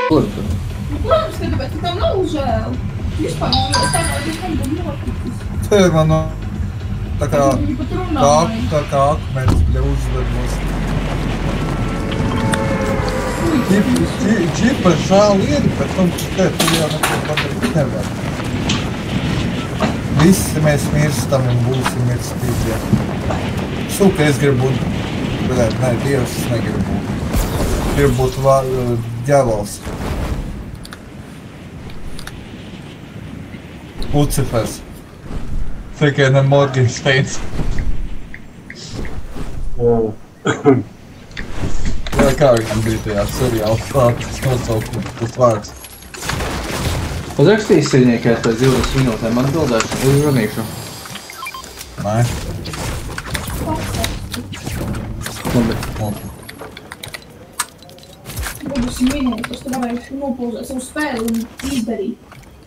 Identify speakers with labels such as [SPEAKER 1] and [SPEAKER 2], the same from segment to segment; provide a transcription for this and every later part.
[SPEAKER 1] Kur?
[SPEAKER 2] Protams, ka tāpēc, ka tam nav žēl. Vispār, es tā kā vispār būtu noticis.
[SPEAKER 3] Te man no... Tā kā akmens, bļa, uzvedos. Čipa žēl ir, bet tu jau neko padarīt nevar. Visi mēs mirstam un būsim mirstīgie. Suka, es gribu būt... Nē, Dievs, es negribu būt. Gribu būt ģevals. Lucifers. Tikai ne Morgensteins. Jā, kā viņam bija tajā seriālā, tas nosaukums, tas vārds.
[SPEAKER 1] Uzrakstīs cienīkais pēc 20 minūtēm, man bildēšu, uzvanīšu.
[SPEAKER 3] Nē.
[SPEAKER 1] Labi.
[SPEAKER 2] 20 minūtes, tu varēšu nopauzēt savu spēli un izdarīt.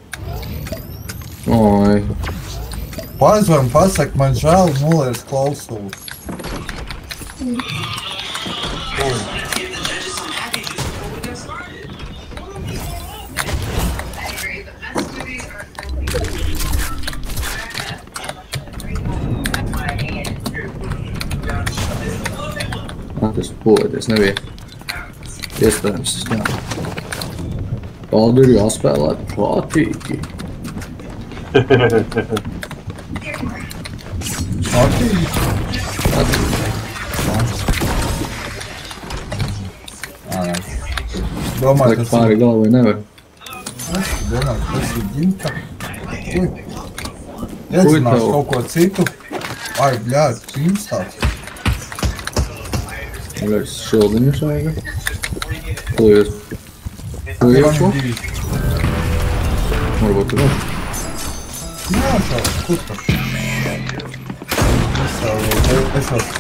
[SPEAKER 1] Oi.
[SPEAKER 3] Paizvam pasaka, man žēl noliec klausulu.
[SPEAKER 1] Tas pūlēties nebija iespējams. Paldi ir jāspēlē prātīgi.
[SPEAKER 3] Prātīgi? Domāju,
[SPEAKER 1] tas pāri galvai nevar.
[SPEAKER 3] Domāju, tas ir ģimta. Iecinās kaut ko citu. Ai, bļāt, pīns tāds.
[SPEAKER 1] Liekas, šildiņus vajag. Ko jūs? Varbūt tu vēl?
[SPEAKER 3] Jā, šādi, kur tas? Es vēl.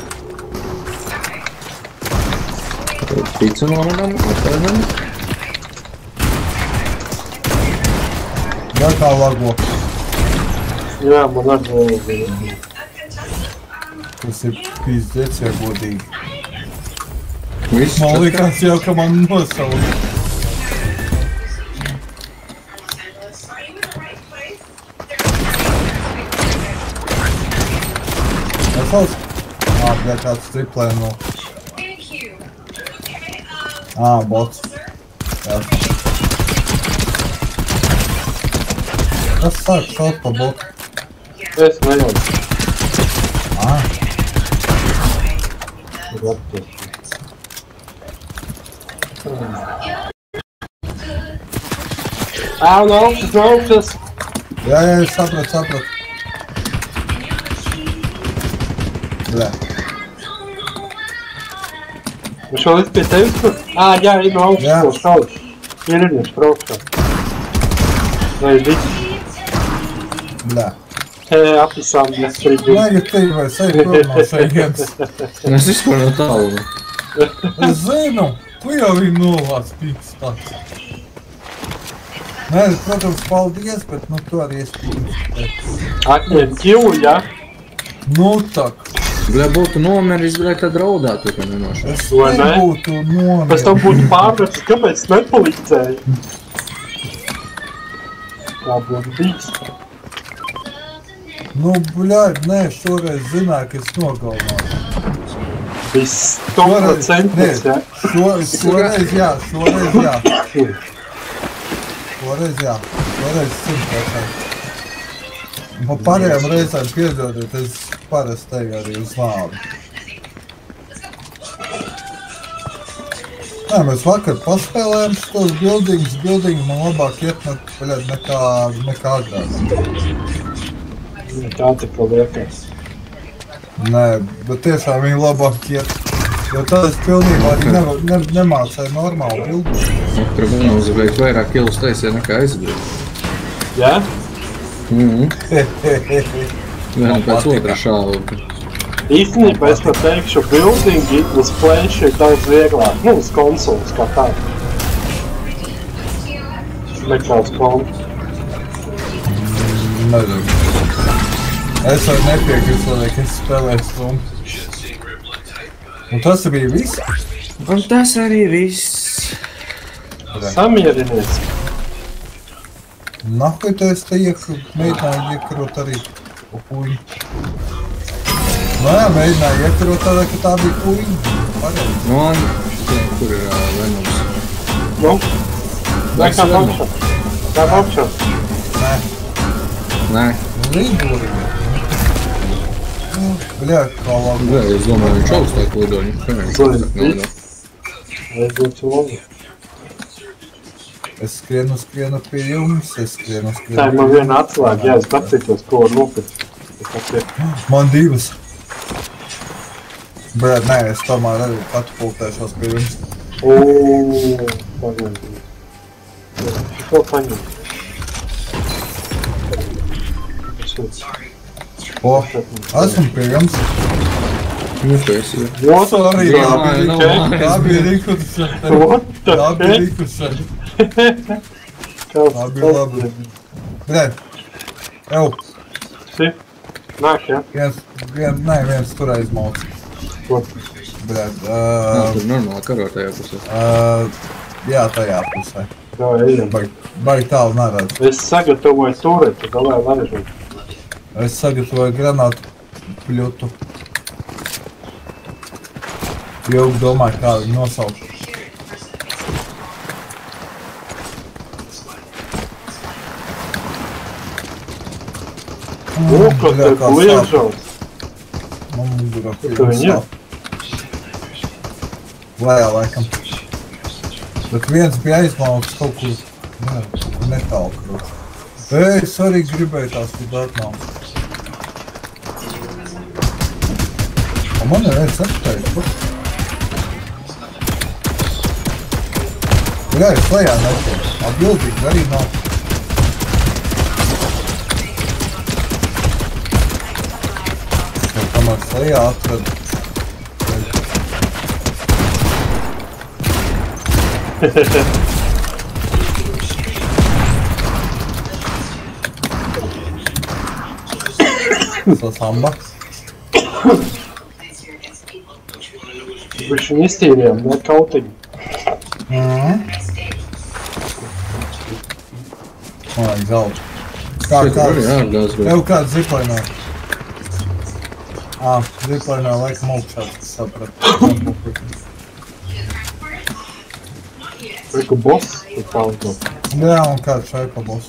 [SPEAKER 1] Pīcu nomanam, atpēdam.
[SPEAKER 3] Jā, kā lago.
[SPEAKER 4] Jā, man lago.
[SPEAKER 3] Tas ir pīzdēts, ja godīgi.
[SPEAKER 1] Viss
[SPEAKER 3] man likās jau, ka man nosauka. Nesauc? Bļā, kāds triplē no... bots. Jā. Kas sāk šaut pa botu?
[SPEAKER 4] Es nejaucu. No augšas.
[SPEAKER 3] Jā, sapratu. Bļā.
[SPEAKER 4] Viņš vēl līdz pie tevis tur? Jā, ir no augšas to šauš. Ir viņš praukšā. Vai viss?
[SPEAKER 3] Bļā.
[SPEAKER 4] Apvisām nesprīdī.
[SPEAKER 3] Negatīvi vai sevi prom no šeienes.
[SPEAKER 1] Es vispār no tālu.
[SPEAKER 3] Es zinu, tu jau viņu novāc pīks tāds. Nē, protams, paldies, bet tu arī esi pīks.
[SPEAKER 4] Atņem ķilu, jā?
[SPEAKER 3] Nu tak.
[SPEAKER 1] Bļā, būtu nomiris, bļā, tad raudātu, ka nenošā.
[SPEAKER 3] Es nebūtu nomiris.
[SPEAKER 4] Pēc tam būtu pārvērts, kāpēc nepalīdzēji? Tā būtu bijis.
[SPEAKER 3] Nu, bļā, nē, šoreiz zināju, ka es nogalināju.
[SPEAKER 4] Viss 100%, jā?
[SPEAKER 3] Šoreiz jā. Šoreiz 100%. Pa pārējām reizēm piedodiet, es parasti teju arī uz lāvi. Nē, mēs vakar paspēlējām šitos buildingi man labāk iet nekā agrāk.
[SPEAKER 4] Tā tikko liekas.
[SPEAKER 3] Nē, bet tiešām viņi labāk iet. Jo tā es pilnībā arī nemācēju normālu bildu.
[SPEAKER 1] Tur man uzveikt vairāk kilus taisīja nekā aizbrīd.
[SPEAKER 4] Jā?
[SPEAKER 1] Vēl pēc otra šāva.
[SPEAKER 4] Īstenībā es pat teikšu, buildingi uz plēši ir daudz vieglāk. Nu, uz konsoles kā tā. Nekā uz kontu.
[SPEAKER 3] Nezinu. Es arī nepiekrītu, ka es spēlēju stundu. Un tas bija viss?
[SPEAKER 1] Un tas arī viss.
[SPEAKER 4] Samierinies.
[SPEAKER 3] Nahuj tu es te mēģināju iekarot arī puiņu. Jā, mēģināju iekarot tādā, ka tā bija puiņa. Pareizi.
[SPEAKER 1] Kur ir Venoms?
[SPEAKER 4] Nu? Nē, kā apšā. Kā apšā?
[SPEAKER 1] Nē.
[SPEAKER 3] Lidoju. Bļā, kā labi.
[SPEAKER 1] Bļā, es domāju, viņš augstāk lidoņu. Kā viņš augstāk nelido?
[SPEAKER 4] Es būtu labi.
[SPEAKER 3] Es skrienu pie jums,
[SPEAKER 4] Tā ir man viena atslēga, jā, es pacitos, ko var nopirkt.
[SPEAKER 3] Man divas. Bet nē, es tomēr arī katapultēšos pie jums.
[SPEAKER 4] Pagaidī. Ko paņem?
[SPEAKER 3] Esmu pie jums. Sorry, tā bija rikušana. Tā bija labi. Nē, ev.
[SPEAKER 4] Nāk, jā?
[SPEAKER 3] Viens tur aizmauc. Bļad,
[SPEAKER 1] Tur normāli karot tajā pusē.
[SPEAKER 3] Jā, tajā pusē.
[SPEAKER 4] Jā, ejam.
[SPEAKER 3] Baigi tālu neredz.
[SPEAKER 4] Es sagatavoju tureti, galē laižu.
[SPEAKER 3] Es sagatavoju granātu pļutu. Jau domāju, kā viņu nosaukt.
[SPEAKER 4] Kas tev liežās?
[SPEAKER 3] Man mugurā
[SPEAKER 4] Kur viņi ir?
[SPEAKER 3] Lējā laikam. Bet viens bija aizmauks kaut kur netālu. Es arī gribēju tās lidāt nav. Un man ir viens atpēc. Jā, es lejā netiek. Atbildīgi arī nav. Kamēr es lejā atradu. Sasamba.
[SPEAKER 4] Viņš viņu iztīrījām, ne kautiņu.
[SPEAKER 3] Vajag zeltu. Tev kāds ziplainā? Ziplainā laikam augšā, tas saprat.
[SPEAKER 4] Reku boss, tu pauzno.
[SPEAKER 3] Jā, un kāds šaipa boss.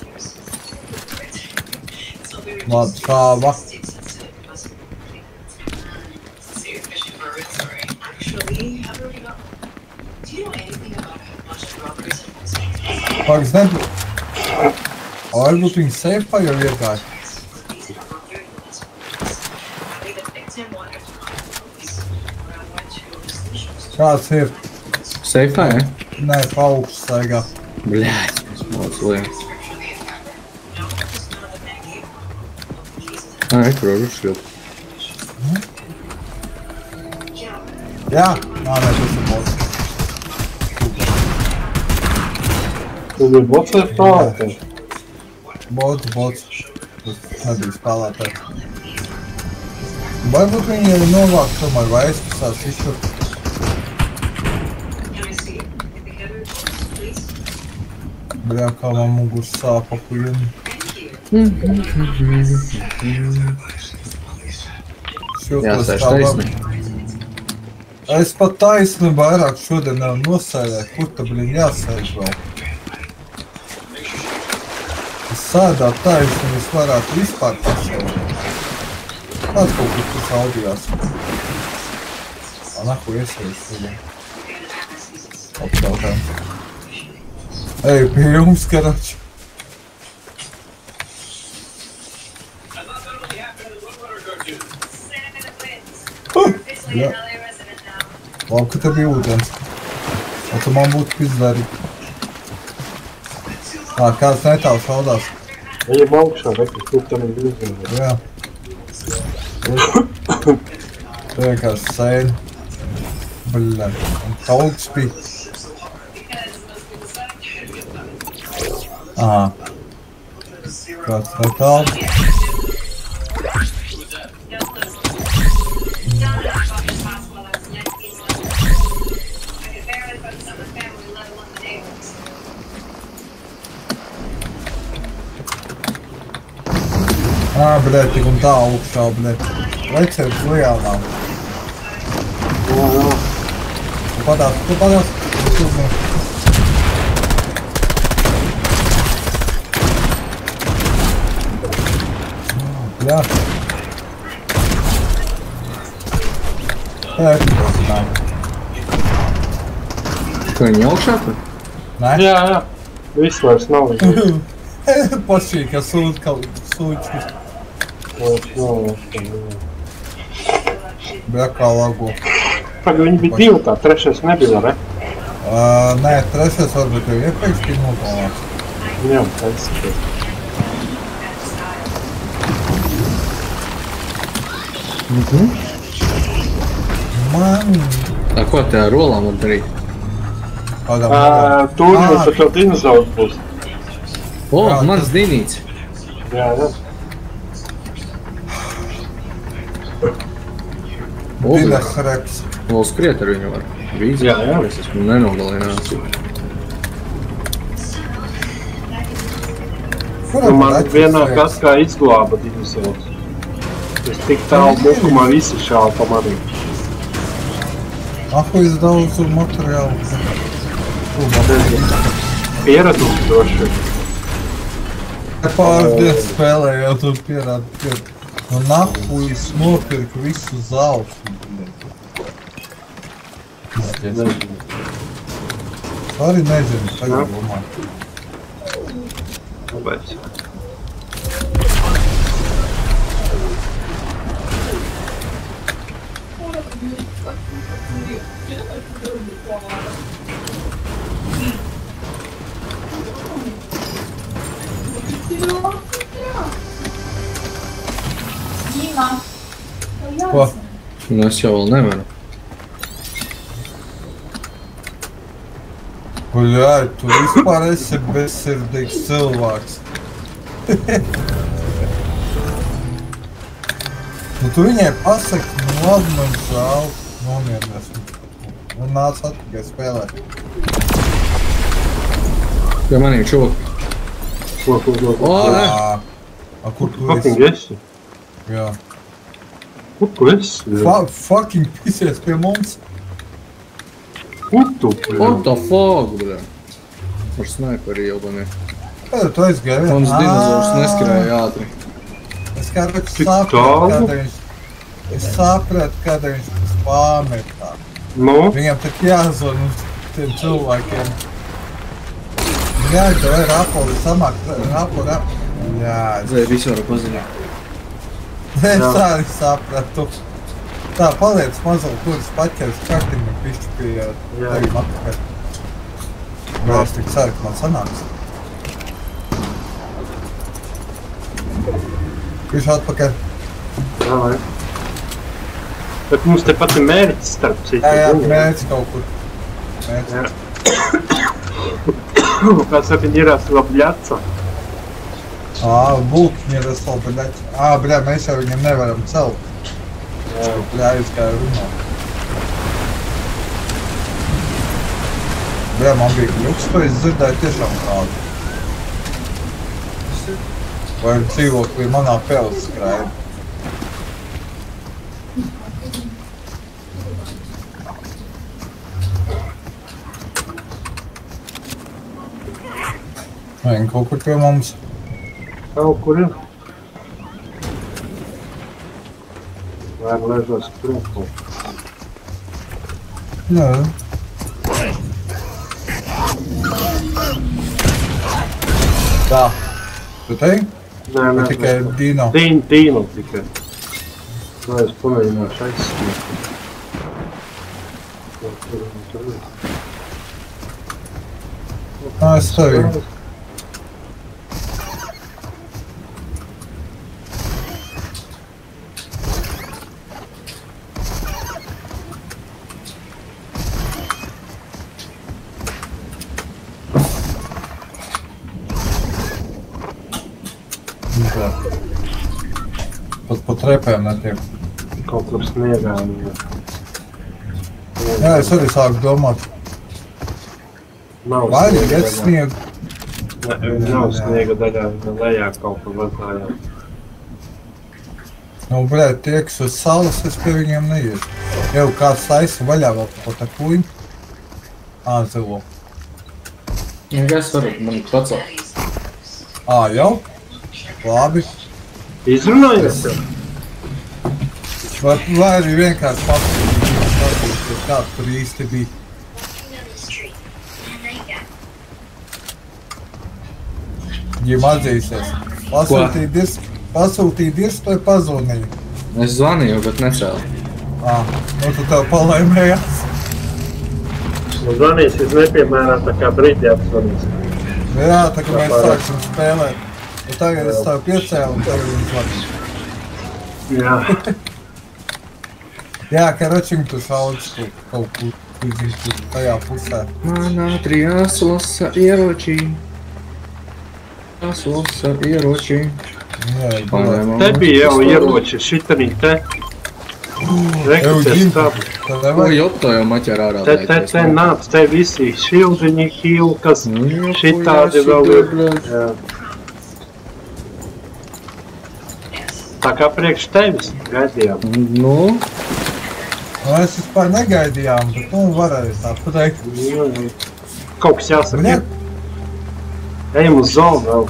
[SPEAKER 3] Labi, šāva. Pagads nebūtu. Varbūt viņi seifā jau iegāja. Kāds ir?
[SPEAKER 1] Seifā, ja?
[SPEAKER 3] Nē, pa augšu staigā.
[SPEAKER 1] Bļāķ, es māc liekas. Kur var uzšļūt?
[SPEAKER 3] Jā, nē, tas ir bots.
[SPEAKER 4] Tu ir bots vai spēlētājs?
[SPEAKER 3] Bots. Tas nebija spēlētājs. Varbūt viņi ir novākt tomēr vai aizpasās iztur. Bļā, kā man mugurs sāpa puļuni.
[SPEAKER 1] Jāsēž taisni.
[SPEAKER 3] Es pat taisni vairāk šodien nosēdēju, kur ta blīn jāsēž vēl. Es sēdāt taisni, es varētu vispār pasēdēt. Kāds kaut kur tas audījās. Nahu iesēž šodien. Apjautājums. Ej, pie jums, karači. Jā. Labi, ka te bija ūdens. Un tu man būtu pizdari. Kāds netālu šaudās.
[SPEAKER 4] Ejam augšā, reku, kur tam ir uzmanīgi.
[SPEAKER 3] Jā. Tu vienkārši sēdi. Bļā. Un tauks bija. Kāds netālu. Bļēt, tik un tā augšā, bļēt. Leciet uz lielām. Tu padās. Bļāt.
[SPEAKER 1] Ka viņi augšā tur?
[SPEAKER 3] Nē?
[SPEAKER 4] Jā. Viss vairs nav.
[SPEAKER 3] Pašī, ka sūču. Bļā kā lago.
[SPEAKER 4] Pagaid, viņi bija divi tā, trešais nebija, ne?
[SPEAKER 3] Nē, trešais varbūt jau iepriekš bija nopalāts.
[SPEAKER 4] Jā, taisīties.
[SPEAKER 3] Man...
[SPEAKER 1] Tā ko te ar rolām var darīt?
[SPEAKER 4] Tur mums ar to dinozauru būs.
[SPEAKER 1] O, mans dinīts.
[SPEAKER 4] Jā.
[SPEAKER 3] Dinas reps.
[SPEAKER 1] Vēl skriet ar viņu var. Vīzi.
[SPEAKER 4] Jā.
[SPEAKER 1] Es esmu nenogalināts.
[SPEAKER 4] Man vienā kaskā izglāba dinozaurus. Es tik tālu bukumā visi šādi pa manī.
[SPEAKER 3] Es daudz materiālu.
[SPEAKER 4] Pieredums droši.
[SPEAKER 3] Pāris dienas spēlēju, tu pierādi. Nu nahu es nopirku visu zeltu. Arī nezinu, tagad domāju.
[SPEAKER 4] Kāpēc?
[SPEAKER 3] Ko?
[SPEAKER 1] Nu, es jau vēl nevaru.
[SPEAKER 3] Guļāj, tu vispār esi bezsirdīgs cilvēks. Nu, tu viņai pasaki, nu labi, man žēl, nomierinies. Un nāc atpakaļ spēlēt.
[SPEAKER 1] Ja manī čoki.
[SPEAKER 4] Ko?
[SPEAKER 1] O, ne!
[SPEAKER 3] A, kur tu
[SPEAKER 4] Fucking
[SPEAKER 3] esi? Jā.
[SPEAKER 4] Kur tu esi?
[SPEAKER 3] Fucking pisies pie mums.
[SPEAKER 4] Kur tu?
[SPEAKER 1] What the fuck, bļā? Ar sniperi jobani.
[SPEAKER 3] Kāda tu aizgāji?
[SPEAKER 1] Mans dinozaurs neskrēja ātri.
[SPEAKER 3] Es kādā
[SPEAKER 4] Tik tālu?
[SPEAKER 3] sapratu, kādā viņš spāmetā.
[SPEAKER 4] Nu?
[SPEAKER 3] Viņam tak jāzvan uz tiem cilvēkiem. Jā, tev ir rapori samāk, rapori. Jā,
[SPEAKER 1] Zai, visu varu paziņot.
[SPEAKER 3] es arī sapratu. Tā, paliec mazliet, kur es paķeru kartiņu pišķi pie tevis atpakaļ. Vēl es tik ceru, ka man sanāks. Pišķi atpakaļ.
[SPEAKER 4] Jā, vai? Bet mums te pat ir mērķis starp citu.
[SPEAKER 3] Jā, mērķis kaut kur. Mērķis.
[SPEAKER 4] Kā saka, ņirās labļaca.
[SPEAKER 3] Bulkņi ir es vēl, bļaķi. Bļā, mēs jau viņam nevaram celt. Bļā, aizgāju runāt. Bļā, man bija kļuks, ko es dzirdēju tiešām kādu. Vai dzīvoklī manā pēles skrēja. Viņi kaut kur pie mums.
[SPEAKER 4] Kaut kur ir. Vai ležos krūku.
[SPEAKER 3] Nē. Tā. Tu teiksi?
[SPEAKER 4] Nē.
[SPEAKER 3] Tikai Dino.
[SPEAKER 4] Dino tikai. Vai es pamēģināšu aizsniegt.
[SPEAKER 3] Es tevi. Pat trepēm netiek.
[SPEAKER 4] Kaut kur sniegā.
[SPEAKER 3] Jā, es arī sāku domāt. Vai ir iet sniegu?
[SPEAKER 4] Nav sniega daļā, lejā kaut kur vazājā.
[SPEAKER 3] Nu, bļēt, tie, kas uz salas, es pie viņiem neiešu. Jau kāds taisa vaļā vēl pa tā kuļu. Zilo.
[SPEAKER 1] Es varu man pacelt.
[SPEAKER 3] Jau? Labi.
[SPEAKER 4] Izrunājies tev?
[SPEAKER 3] Vai arī vienkārši paskatīties, kā tur īsti bija. Viņam atzīsies. Pasūtīja disku vai pazvanīja?
[SPEAKER 1] Es zvanīju, bet necēlu.
[SPEAKER 3] Nu tu tev palaimējās.
[SPEAKER 4] Nu zvanīsies nepiemērā tā kā brīdī apsvanīs.
[SPEAKER 3] Jā, tā kā mēs sāksim spēlēt. Un tagad es tev piecēlu un tagad viņi zvanīju.
[SPEAKER 4] Jā.
[SPEAKER 3] Jā, karočiņ tu šaudz kaut kur tajā pusē.
[SPEAKER 1] Manā trijās lasa ieročī. Tas lasa ieročī.
[SPEAKER 4] Te bija jau ieroči, šitanī te. Rekrutēs tādu.
[SPEAKER 1] Ko jopto jau maķer ārā
[SPEAKER 4] laicēs? Te nāc, te visi šildiņi, hilkas, šitādi vēl ir. Tā kā priekš tevis gaidījām.
[SPEAKER 1] Nu?
[SPEAKER 3] Mēs vispār negaidījām, bet varēja tā pateikt.
[SPEAKER 4] Kaut kas jāsaka. Ejam uz zonu vēl.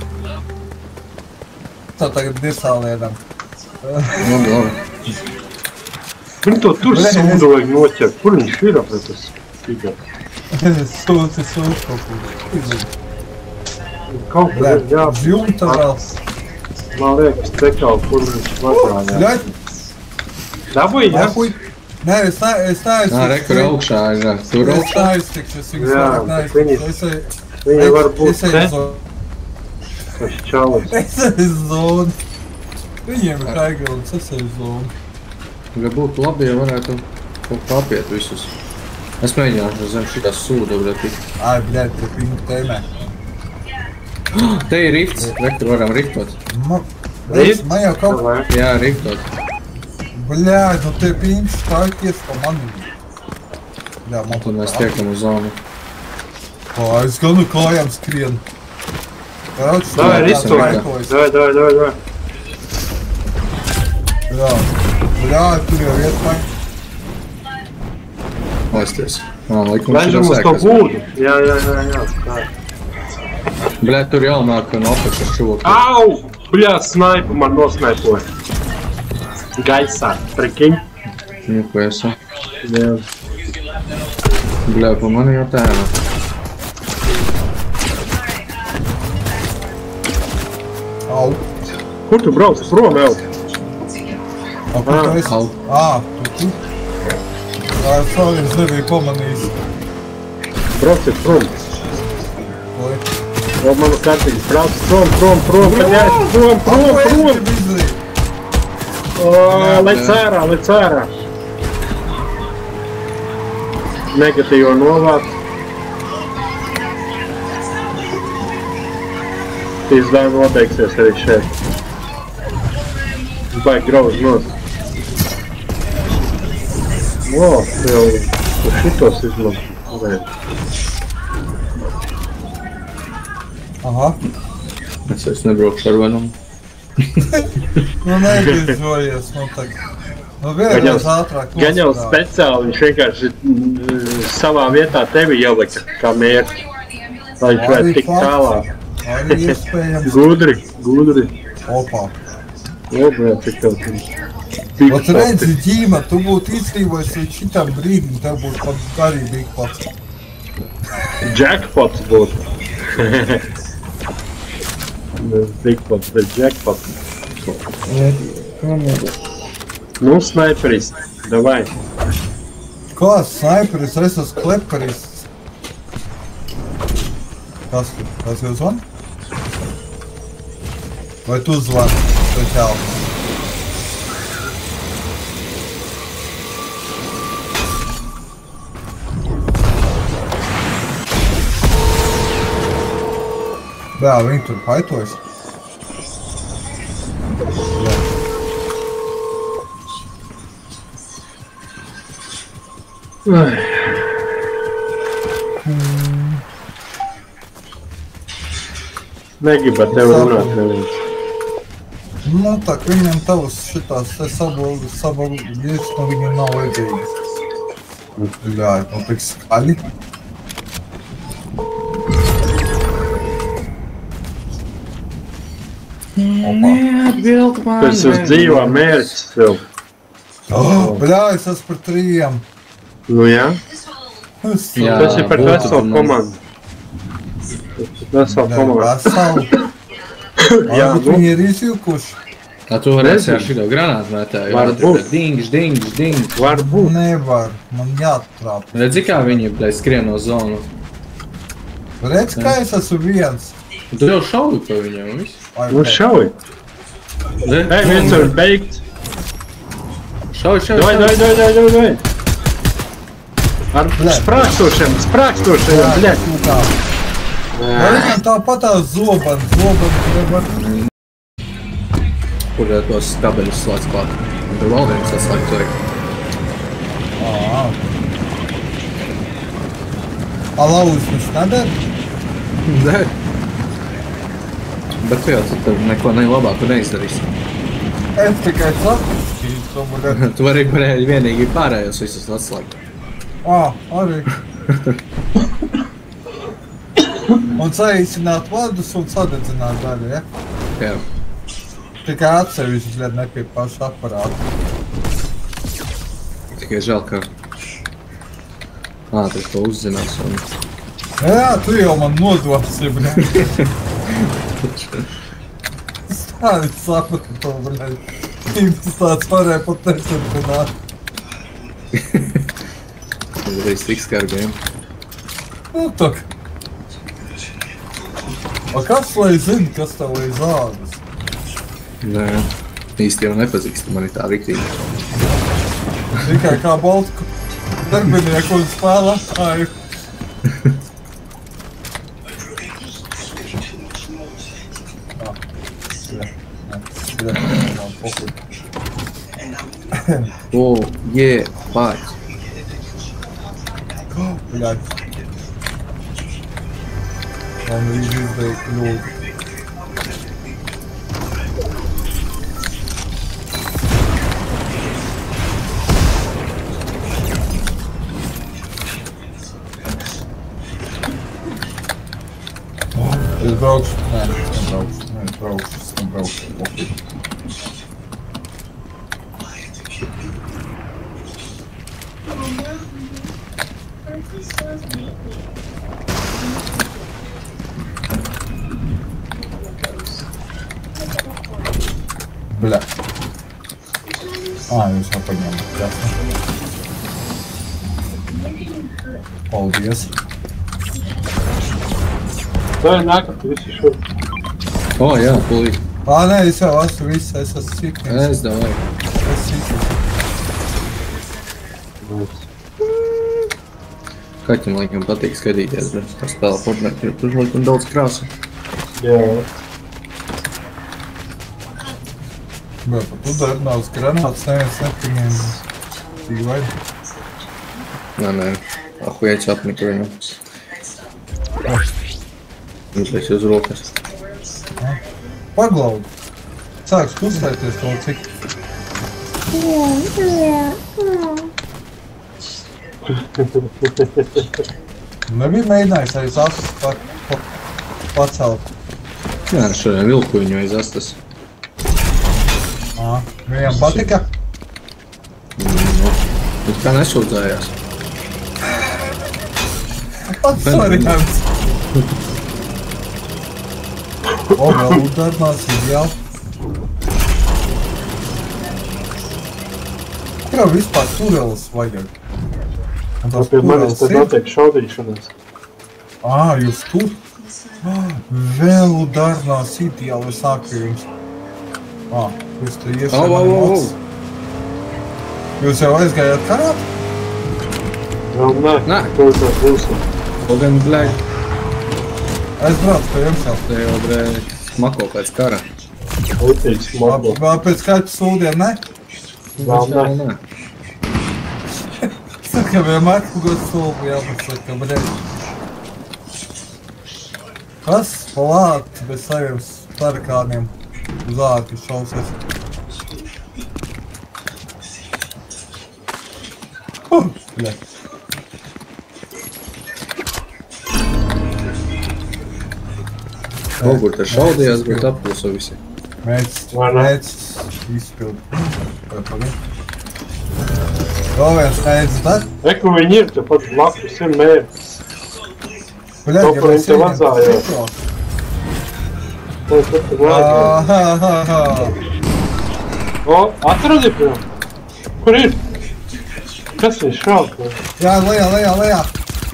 [SPEAKER 3] Tā tagad dirsāliedam.
[SPEAKER 1] Nu, labi.
[SPEAKER 4] Viņi to tur sūdu vajag noķert. Kur viņš ir apret tas figurs?
[SPEAKER 3] Sūds kaut kur.
[SPEAKER 4] Kaut kur ir jābūt.
[SPEAKER 3] Žjumta vēl.
[SPEAKER 4] Man liekas, te kaut kur viņš vatrājā. Dabūji, jā?
[SPEAKER 3] Nē, es neaiztikšu.
[SPEAKER 1] Nā, rekur augšā ir. Tur
[SPEAKER 3] Es
[SPEAKER 1] augšā.
[SPEAKER 3] neaiztikšu, es viņus vairāk neaiztikšu.
[SPEAKER 4] Viņi var būt te. Tas čalis.
[SPEAKER 3] Es aiz zonu. Viņiem ir kaigauns, es aiz zonu.
[SPEAKER 1] Ja būtu labi, ja varētu kaut kā apiet visus. Es mēģināšu zem šitās sūda, bet tik.
[SPEAKER 3] Bļēt, te pingu tēmē.
[SPEAKER 1] Te ir rifts, rektur varam riftot.
[SPEAKER 3] Man jau kaut kā.
[SPEAKER 1] Jā, riftot.
[SPEAKER 3] Bļēt, nu te pingu stākies pa manī. Jā, man
[SPEAKER 1] Tad mēs tiekam uz zonu.
[SPEAKER 3] Es ganu kājām skrienu.
[SPEAKER 4] Davai, riftot. Davai.
[SPEAKER 3] Jā, tur jau iet paņ.
[SPEAKER 1] Laisties. Likums
[SPEAKER 4] Laižam uz to būdu. Jā. Tā.
[SPEAKER 1] Bļēt, tur jau nāk no apakšas šoku.
[SPEAKER 4] Au! Bļāt, snaipu man nosnaipoja. Gaisā, prikiņ.
[SPEAKER 1] Nu, ko esi?
[SPEAKER 4] Jā.
[SPEAKER 1] Bļēt, pa mani jau tēmā.
[SPEAKER 3] Au.
[SPEAKER 4] Kur tu brauc? Prom jau?
[SPEAKER 3] Kur tu esi? Tu. Es vēlreiz nebiju pamanījis.
[SPEAKER 4] Brauciet prom.
[SPEAKER 3] Oi.
[SPEAKER 4] Vēl manu kartiņu. Brauc prom. Prom. Lec ārā. Negatīvo novāc. Izdā nobeigsies arī šeit. Baigi grauž nos. Jau šitos izmantot.
[SPEAKER 3] Aha.
[SPEAKER 1] Es nebraukšu ar vanumu.
[SPEAKER 3] Nu neizžojies, nu tagad. Nu vienreiz ātrāk
[SPEAKER 4] Gan jau speciāli viņš vienkārši savā vietā tevi ielika kā mērķi. Lai viņš varētu tikt tālāk.
[SPEAKER 3] Arī iespējams.
[SPEAKER 4] Gudri.
[SPEAKER 3] Opā.
[SPEAKER 4] Lobējā tik tev
[SPEAKER 3] Ot redzi, Ģīma, tu būtu izdzīvojis līdz šitam brīdim, tev būtu pat arī bigpots.
[SPEAKER 4] Jackpots būtu. Bigpots, bet jackpots. Nu, snaiperis, davai.
[SPEAKER 3] Kā snaiperis? Es esmu kleperis. Kas jau zvan? Vai tu zvani? Speciāli. Jā, viņi tur paitojas.
[SPEAKER 4] Negribu ar tevi runāt neviens.
[SPEAKER 3] Nu, tā ka viņiem tavas šitās te sabu lietas, no viņiem nav vajadzīgas. Ļāj, nu tik skaļi.
[SPEAKER 1] Neatbild man!
[SPEAKER 4] Tas uz dzīvā mērķis vēl.
[SPEAKER 3] Bļāj, es esmu par 3.
[SPEAKER 4] Nu jā?
[SPEAKER 1] Jā,
[SPEAKER 4] Tas ir par
[SPEAKER 1] būtu
[SPEAKER 4] veselu
[SPEAKER 1] man.
[SPEAKER 4] komandu. Veselu komandu.
[SPEAKER 3] Veselu.
[SPEAKER 4] Jā,
[SPEAKER 3] Varbūt viņi ir izjukuši.
[SPEAKER 1] Tu varēsi ar
[SPEAKER 4] Nezinu.
[SPEAKER 1] šito granātu mētāju.
[SPEAKER 4] Varbūt.
[SPEAKER 1] Dingš.
[SPEAKER 4] Varbūt.
[SPEAKER 3] Nevar, man jāattrāp.
[SPEAKER 1] Redzi, kā viņi, blēj, skrien no zonu.
[SPEAKER 3] Redz, kā es esmu viens.
[SPEAKER 1] Tu jau šauji pa viņiem, un viss.
[SPEAKER 4] Nu šauj. Ei, viens var beigt.
[SPEAKER 1] Šauji.
[SPEAKER 4] Doj. Ar sprākstošiem, bļet.
[SPEAKER 3] Vai viņam tāpatās zoban nevar.
[SPEAKER 1] Kur tos kabeļus slēdz klāt. Un tur vēl viens saslēgt vajag.
[SPEAKER 3] Alauz viņš nedara?
[SPEAKER 1] Nē. Bet tu jau tur neko labāku neizdarīsi.
[SPEAKER 3] Es tikai saku.
[SPEAKER 1] Tu varēji vienīgi pārējos visus atslēgt.
[SPEAKER 3] Arī. Un saīsināt vadus un sadedzināt daļu, ja?
[SPEAKER 1] Jā.
[SPEAKER 3] Tikai atsevišķi liet ne pie paša aparāta.
[SPEAKER 1] Tikai žēl, ka ātri to uzzinās un...
[SPEAKER 3] Jā, tu jau man nodosi, bļa. Es tādi sapratu to, bļa. Tas tāds varēja pat nesazināt.
[SPEAKER 1] Tas arī stiks kargiem.
[SPEAKER 3] Nu, tak. A kas lai zina, kas tev lai zādas?
[SPEAKER 1] Nē, īsti jau nepazīst, man ir tā riktīgi.
[SPEAKER 3] Tikai kā Baltku darbinieku un spēlētāju.
[SPEAKER 1] Bāķi.
[SPEAKER 3] Bļaļ. Man arī izdeja kļūdu. Es braukšu. Nē, es nebraukšu. Bļa. Jūs jau paņēmat. Jasni. Paldies.
[SPEAKER 4] Tā ir nākat visi šur.
[SPEAKER 1] Jā, pulīt.
[SPEAKER 3] Nē, es jau esmu viss, es esmu sīknis.
[SPEAKER 1] Es davai.
[SPEAKER 3] Es sīknis.
[SPEAKER 1] Kaķim laikam patīk skatīties, bet tā spēlē Fortnite, jo tur laikam daudz krāsu.
[SPEAKER 4] Jā.
[SPEAKER 3] Bet tu darbnās granāts neviens nepaņēma. Tīvaini.
[SPEAKER 1] Nē. Ahuieķi apnika viņam. Viņš uz rokas.
[SPEAKER 3] Paglaudi. Sāks kustēties to cik. Nebija mēģinājis arī asas pacelt.
[SPEAKER 1] Jā, šodien vilku viņu aiz astas.
[SPEAKER 3] Viņam patika?
[SPEAKER 1] Viņš kā nesūdzējās.
[SPEAKER 3] Atsvarījams. Vēl darbnās ideāli. Kur jau vispār tureles vajag?
[SPEAKER 4] Tā pie manis tad notiek šaudīšanas.
[SPEAKER 3] Jūs tur? Vēl darbnās ideāli sāk pie jums. Jūs te iešana mocs. Jūs jau aizgājāt karāt?
[SPEAKER 4] Vēl nē, to tā būsim.
[SPEAKER 1] Gan, blēj,
[SPEAKER 3] Es braucu pie jums jau.
[SPEAKER 1] te jau, blēj, smako pēc kara.
[SPEAKER 4] Līdzīgs smago.
[SPEAKER 3] Vēl pēc kaķu sūdiem, ne?
[SPEAKER 4] Vēl nē.
[SPEAKER 3] Saka, vienmēr kaut ko sūbu jāpasaka, bļeļ. Kas? Palāt bez saviem starkāniem. Uz ātri šausies. Bļa.
[SPEAKER 1] Ogur te šaudījās, bet apkluso visi.
[SPEAKER 3] Mēģis izpild. Vēl viens mēģis tad?
[SPEAKER 4] Eku viņi ir, te pat blakus ir mērķis.
[SPEAKER 3] Bļa,
[SPEAKER 4] To, kur viņi te vadzājās. Tur vajag. O, atradi pie. Kur ir? Kas viņš šaut?
[SPEAKER 3] Jā, lejā.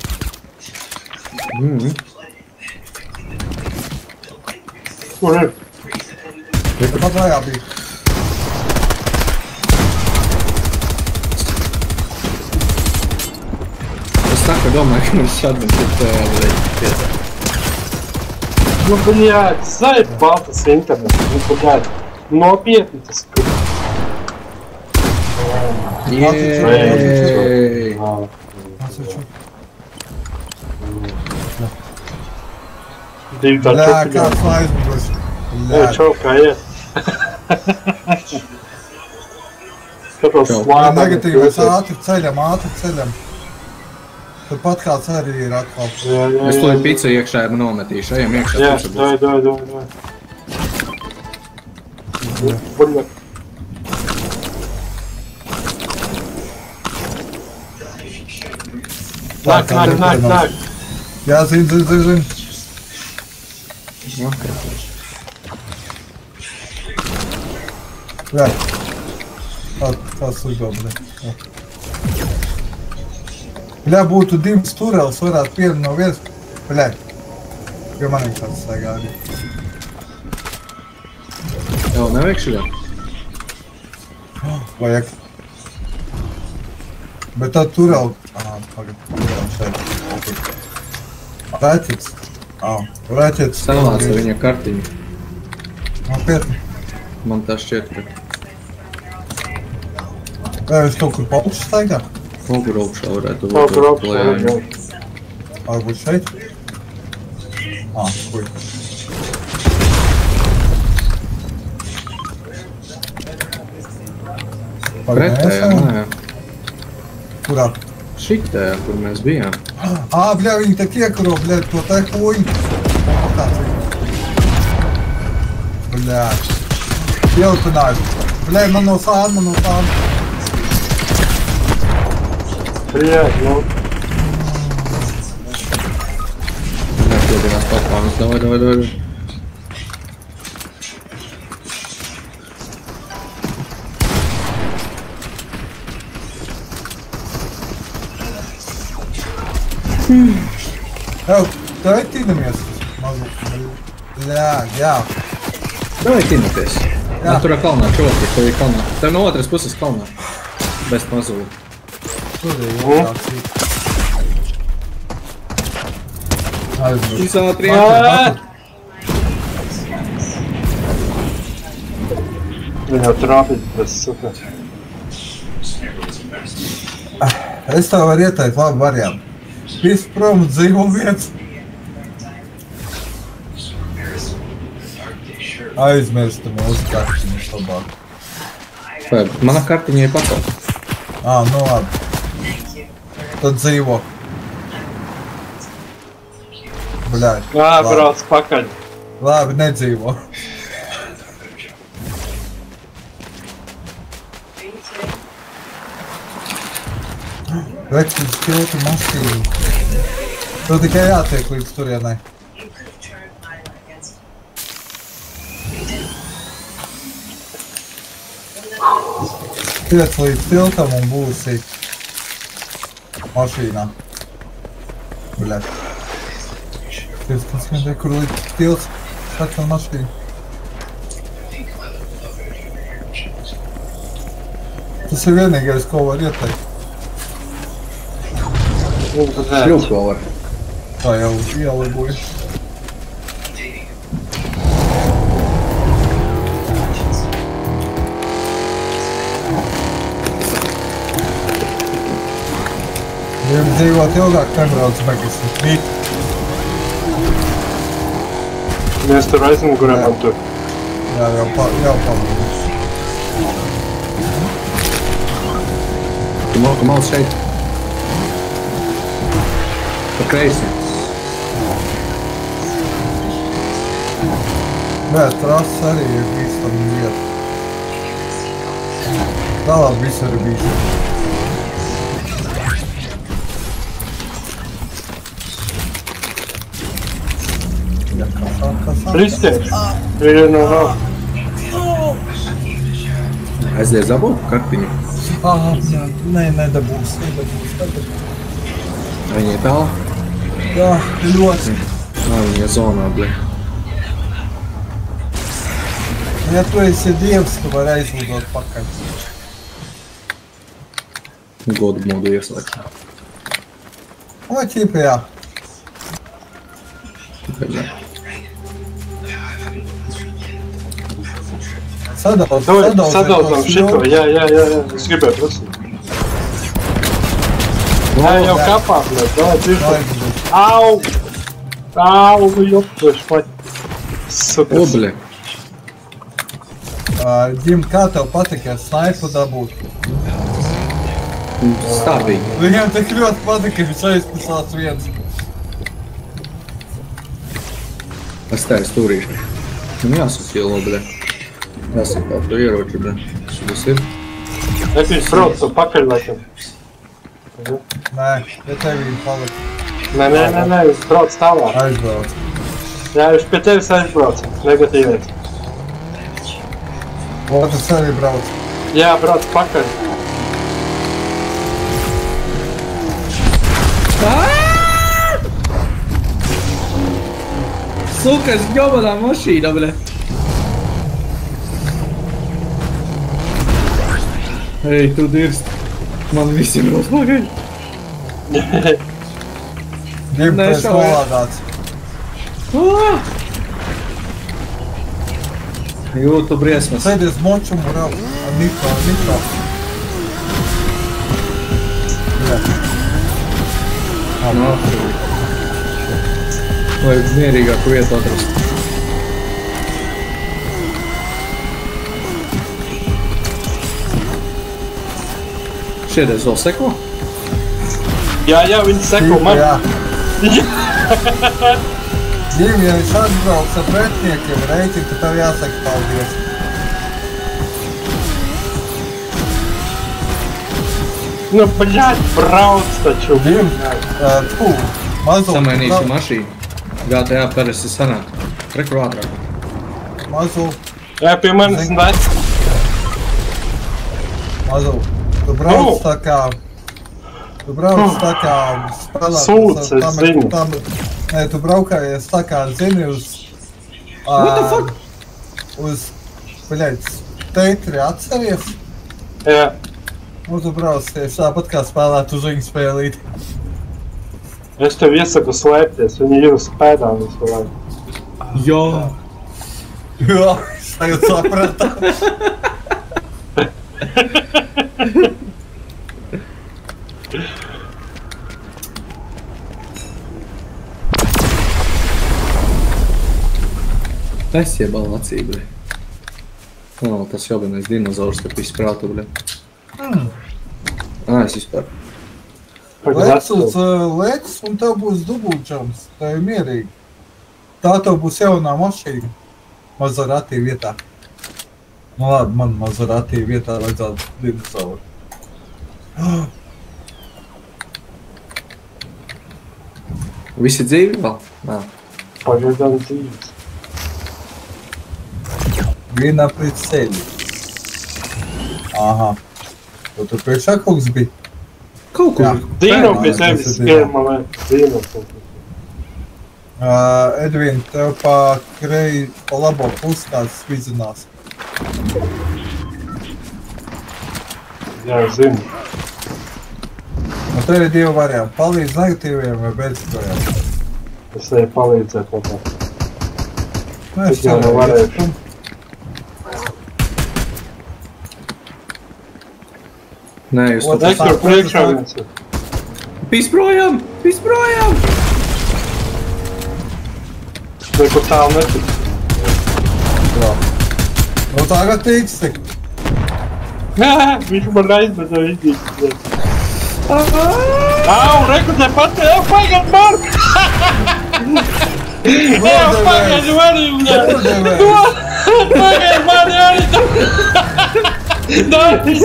[SPEAKER 4] Kur ir?
[SPEAKER 3] Pat lejā bija.
[SPEAKER 1] Es saku, domāju, ka mums šādien ir
[SPEAKER 4] Nu, bļāt, zaibā tas internets. Nu, bļāt, nopietni tas, kur.
[SPEAKER 1] Jēj!
[SPEAKER 4] Divi tā
[SPEAKER 3] Bļā,
[SPEAKER 4] čupi.
[SPEAKER 3] kāds aizmugurs.
[SPEAKER 4] Ej, čau, kā iet. Skatos
[SPEAKER 1] Čau.
[SPEAKER 4] slāmā.
[SPEAKER 3] Negatīvais ātri ceļam. Turpat kāds arī ir atkal.
[SPEAKER 1] Es to ir pizza iekšā jau nometīšu, ejam iekšā.
[SPEAKER 4] Jā,
[SPEAKER 1] pizza būs.
[SPEAKER 4] doj. Bļā. Nāk.
[SPEAKER 3] Jā, zin.
[SPEAKER 1] Okay.
[SPEAKER 3] Jā. Tāds uzdod, bļa. Bļā, būtu divas turēles, varētu vienu no vienas. Bļā. Jo man ir tāds staigā arī.
[SPEAKER 1] Jau nevajag šajā?
[SPEAKER 3] Vajag. Bet tā turēle... Pagad. Šeit. Rēķits. Rēķits.
[SPEAKER 1] Savāca viņa kartiņu.
[SPEAKER 3] Nopietni.
[SPEAKER 1] Man tā šķiet, ka
[SPEAKER 3] Vai viņš kaut kur papuši staigā?
[SPEAKER 1] ogur augšā varētu
[SPEAKER 4] Kaut kur augšā,
[SPEAKER 1] plējāņu.
[SPEAKER 4] jā.
[SPEAKER 3] Varbūt šeit? Kur?
[SPEAKER 1] Pretējā, nē.
[SPEAKER 3] Kurā?
[SPEAKER 1] Šitējā, kur mēs bijām.
[SPEAKER 3] Bļā, viņi tak iekaro, bļā, to tā koņu. Bļā. Ielutināju. Bļā, man no sāna.
[SPEAKER 4] Bļāt, nu.
[SPEAKER 1] Nepiedinās papānus, davai.
[SPEAKER 3] Jau, tā ir tīnamies. Jā.
[SPEAKER 1] Davai tinaties.
[SPEAKER 3] Jā.
[SPEAKER 1] Turā kalnā, čoki, tev ir kalnā. Tev no otras puses kalnā. Bez mazūra.
[SPEAKER 3] Tur ir tāds ir. Aizmirst.
[SPEAKER 1] Izātri.
[SPEAKER 4] Viņu trāpīt, tas super.
[SPEAKER 3] Es tev varu ieteikt labu variantu. Viss prom dzīvo vietas. Aizmirstu mūsu kartiņu labāk.
[SPEAKER 1] Vai, mana kartiņa ir pakaļ.
[SPEAKER 3] Nu labi. Tad dzīvo. Bļāj.
[SPEAKER 4] Brauc pakaļ.
[SPEAKER 3] Labi, nedzīvo. Rekst līdz tiltu mašīnu. Tev tikai jātiek līdz turienai. Tiec līdz tiltam un būsi mašīnā. Bļaļ. Tiec, kas man te, kur līdz tilts, sarkan mašīnu. Tas ir vienīgais, ko var ieteikt.
[SPEAKER 1] Šļūk vēl var.
[SPEAKER 3] Tā jau ieliboja. Grib dzīvot ilgāk, nebrauc mekas.
[SPEAKER 4] Mēs tur aizmugurējām tur.
[SPEAKER 3] Jā, jau pamūs.
[SPEAKER 1] Tu malc šeit. Pa kreisi.
[SPEAKER 3] Nē, trases arī ir bīstami vieta. Tālāk viss arī bīstami. Ja, kas?
[SPEAKER 4] Kristieši. Vienu no nav.
[SPEAKER 1] Aizies zabu kartiņu.
[SPEAKER 3] Nē, nedabūs.
[SPEAKER 1] Viņi ir tālā.
[SPEAKER 3] Jā, ļoti.
[SPEAKER 1] Viņi ir zonā, bļi.
[SPEAKER 3] Ja tu esi dievs, tu vari aizlidot pakaļ.
[SPEAKER 1] Godu modu ieslēgšu.
[SPEAKER 3] O, ķipa, jā.
[SPEAKER 4] Sadaudzam šito, jā. Es gribēju prasīt. Jā, jau kapā, blēd, davai tirko. Au, joptoši, paļ. Sukas.
[SPEAKER 1] Obli.
[SPEAKER 3] Ģim, kā tev patika snaipu dabūt?
[SPEAKER 1] Stāvīgi.
[SPEAKER 3] Viņam tik ļoti patika, viņš aizpasās viens.
[SPEAKER 1] Es tā ir stūrīšu. Man jāsasīlo, bļi. Jāsaka, tu ieroči, bļi. Šis ir.
[SPEAKER 4] Es viņš brauc to pakaļ laikam.
[SPEAKER 3] Nē, ja tev viņa palika.
[SPEAKER 4] Nē, viņš brauc tālāk.
[SPEAKER 3] Aizbrauc.
[SPEAKER 4] Jā, viņš pie tevis aizbrauc. Negatīvēt.
[SPEAKER 3] Otrs arī brauc.
[SPEAKER 4] Jā, brauc pakaļ.
[SPEAKER 1] Sukas, jobanā mašīna, bļi. Ej, tu dirst. Man visi brauc pakaļ.
[SPEAKER 3] Ģim, tu esi nolādāts.
[SPEAKER 1] Jūtu briesmas.
[SPEAKER 3] Sēdies močumu rauc. Nitro. Jā.
[SPEAKER 1] No. Vajag mierīgāku vietu atrast. Šiedies vēl seko?
[SPEAKER 4] Jā, viņi seko man.
[SPEAKER 3] Jā. Ģim, ja viņš atbrauc ar pretniekiem reiķi, tad tev jāsaka paldies.
[SPEAKER 4] Nu, bļaļ, brauc taču.
[SPEAKER 3] Ģim, tu, mazu.
[SPEAKER 1] Samainīšu mašīnu. GTA parasti sanāk. Reku ātrāk.
[SPEAKER 3] Mazu.
[SPEAKER 4] Jā, pie manis nec.
[SPEAKER 3] Mazu. Tu brauc tā kā... spēlēt...
[SPEAKER 4] Sūds, es zinu.
[SPEAKER 3] Nē, tu braukājies tā kā zini uz...
[SPEAKER 1] What the fuck?
[SPEAKER 3] Uz... Bļaļ, Tetri atceries?
[SPEAKER 4] Jā.
[SPEAKER 3] Nu, tu brauc tieši tāpat kā spēlēt uz viņu spēlīt.
[SPEAKER 4] Es tev iesaku slēpties, viņi ir uz pēdām visu laiku.
[SPEAKER 1] Jā.
[SPEAKER 3] Jā, es tagad sapratu.
[SPEAKER 1] Es iebalu acī, bļi. Nav tas jobenais dinozaurs, kad viss prātu, bļi. Es vispār.
[SPEAKER 3] Lec un tev būs dubulčams, tev ir mierīgi. Tā tev būs jaunā mašīna. Maserati vietā. Nu labi, man Maserati vietā vajadzētu dinozauru.
[SPEAKER 1] Visi dzīvi vēl? Nā.
[SPEAKER 4] Pagaidām dzīves.
[SPEAKER 3] Vienā pēc ceļi. Aha. Tu tur priekšā kaut kas bija?
[SPEAKER 1] Kaut kur.
[SPEAKER 4] Dīno pie tevis skēma vai Dīno kaut kas.
[SPEAKER 3] Edvin, tev pa labo pusi kāds spīdzinās.
[SPEAKER 4] Jā, zinu.
[SPEAKER 3] Nu, tev ir divi varianti. Palīdz negatīviem vai beidzīgajiem.
[SPEAKER 4] Es tevi palīdzēju kaut kā.
[SPEAKER 3] Nu, es
[SPEAKER 4] jau nevarēšu.
[SPEAKER 1] Nē, jūs to
[SPEAKER 4] Es tur priekšā viens ir.
[SPEAKER 1] Pīsprojam! Pīsprojam!
[SPEAKER 4] Nekur tālu netik.
[SPEAKER 3] Jā. Nu tagad tiksi.
[SPEAKER 4] Viņš man aizmeta izdīgs. Au, rekrutē pati, jau pagaid man! Jau pagaid mani, pagaid mani arī Nākis,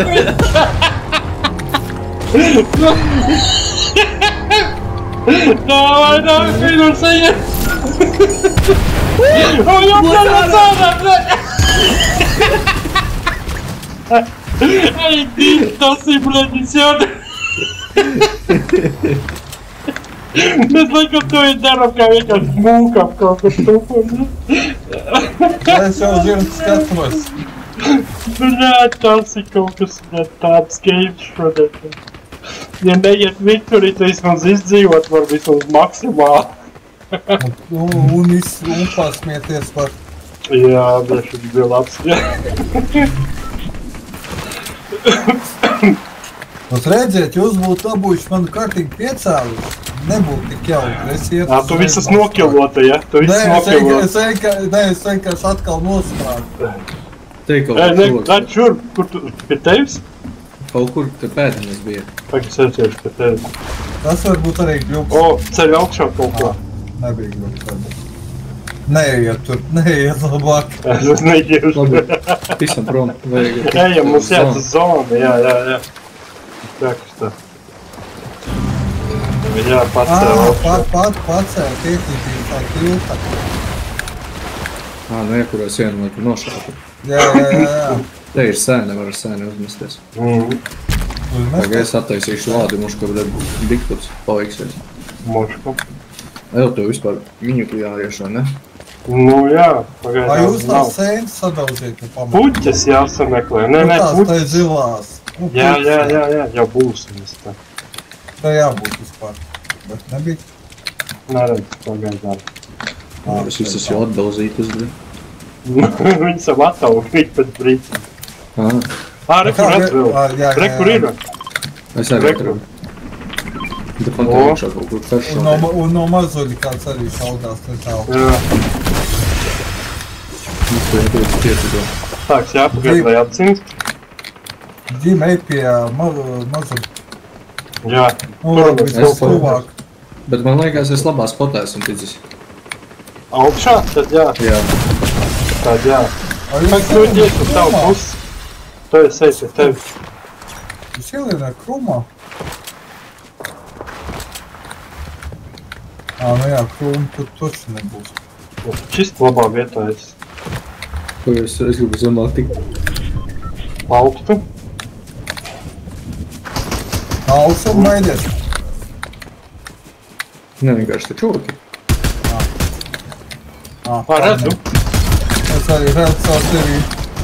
[SPEAKER 4] Давай, ну сиди! Ой, я пацана, блядь! Ай, ты, тосы, блядь, несёт! Es laikam to ir darām kā vienkārši mūkam kaut kas tupam.
[SPEAKER 3] Es jau zinu, skatos.
[SPEAKER 4] Bļāt, tas ir kaut kas tāds games šodien. Ja neiet victory, tu vismaz izdzīvot var vismaz maksimāli.
[SPEAKER 3] Un pasmieties var.
[SPEAKER 4] Jā, bet šis bija labs.
[SPEAKER 3] Jūs redziet, jūs būtu dabūjuši manu kārtīgi piecēlus. Nebūtu tik jautri.
[SPEAKER 4] Tu visas nokilota, ja? Tu visas nokilota.
[SPEAKER 3] Es vienkārši atkal nosprādu.
[SPEAKER 1] Te kaut kur cilvēks.
[SPEAKER 4] Nē, šur, kur tu, pie tevis?
[SPEAKER 1] Kaut kur te pēdiņas bija.
[SPEAKER 4] Pagaid, es aiziešu pie tevis.
[SPEAKER 3] Tas varbūt arī gļups.
[SPEAKER 4] O, ceļ augšā kaut ko.
[SPEAKER 3] Nebija gļups varbūt. Neiet tur, neiet labāk.
[SPEAKER 4] Es neiešu.
[SPEAKER 1] Labi, visam prom.
[SPEAKER 4] Ejam, mums jāc uz zonu, jā. Tākas tā. Jā, pacēl augšā.
[SPEAKER 3] Pacēl, tiekļitīgi tā tilta.
[SPEAKER 1] Nekurās vienu laiku nošāpu.
[SPEAKER 3] Jā.
[SPEAKER 1] Te ir sēne, var ar sēni uzmesties. Tagad es attaisīšu lādi mušku, kad diktups paliksies.
[SPEAKER 4] Mušku.
[SPEAKER 1] Jau tev vispār viņu jāriešo, ne?
[SPEAKER 4] Nu jā, pagaidām.
[SPEAKER 3] Vai jūs tās sēnes sadauziet?
[SPEAKER 4] Puķes jāsameklē, nē,
[SPEAKER 3] puķes.
[SPEAKER 4] Tās
[SPEAKER 3] zilās.
[SPEAKER 4] Jā, jau būsim es tā.
[SPEAKER 3] Tā jābūt vispār, bet nebija.
[SPEAKER 4] Neredz, pagaidām.
[SPEAKER 1] Es visas jau atdauzītas, bet...
[SPEAKER 4] Viņi savu ataugīt pēc brīdī. Rekur atvēl. Rekur ir.
[SPEAKER 1] Es arī atravu. Bet man tā iekšā kaut kur feršā.
[SPEAKER 3] Un no mazuļi kāds arī šaudās te tālu.
[SPEAKER 4] Jā.
[SPEAKER 1] Mums to jābūt tieci to.
[SPEAKER 4] Tāks jāpagaid, lai atcīmst.
[SPEAKER 3] Ģim ej pie mazuļi.
[SPEAKER 4] Jā.
[SPEAKER 3] Un labi, viss tuvāk.
[SPEAKER 1] Bet man liekas, es labā spotā esmu ticis.
[SPEAKER 4] Augšā? Tad jā.
[SPEAKER 1] Jā.
[SPEAKER 4] Tad jā. Pēc tu iet uz tavu pusi. Tu esi ej pie tevi.
[SPEAKER 3] Jūs ielienē krumā. Nu jā, krūmi tur toši nebūs.
[SPEAKER 4] Čist labā vietā es.
[SPEAKER 1] Es gribu zemāk tikt.
[SPEAKER 4] Augstu.
[SPEAKER 3] Alsu un maidies.
[SPEAKER 1] Ne, vienkārši te čoki.
[SPEAKER 4] Redzu.
[SPEAKER 3] Es arī redzu savu tevi.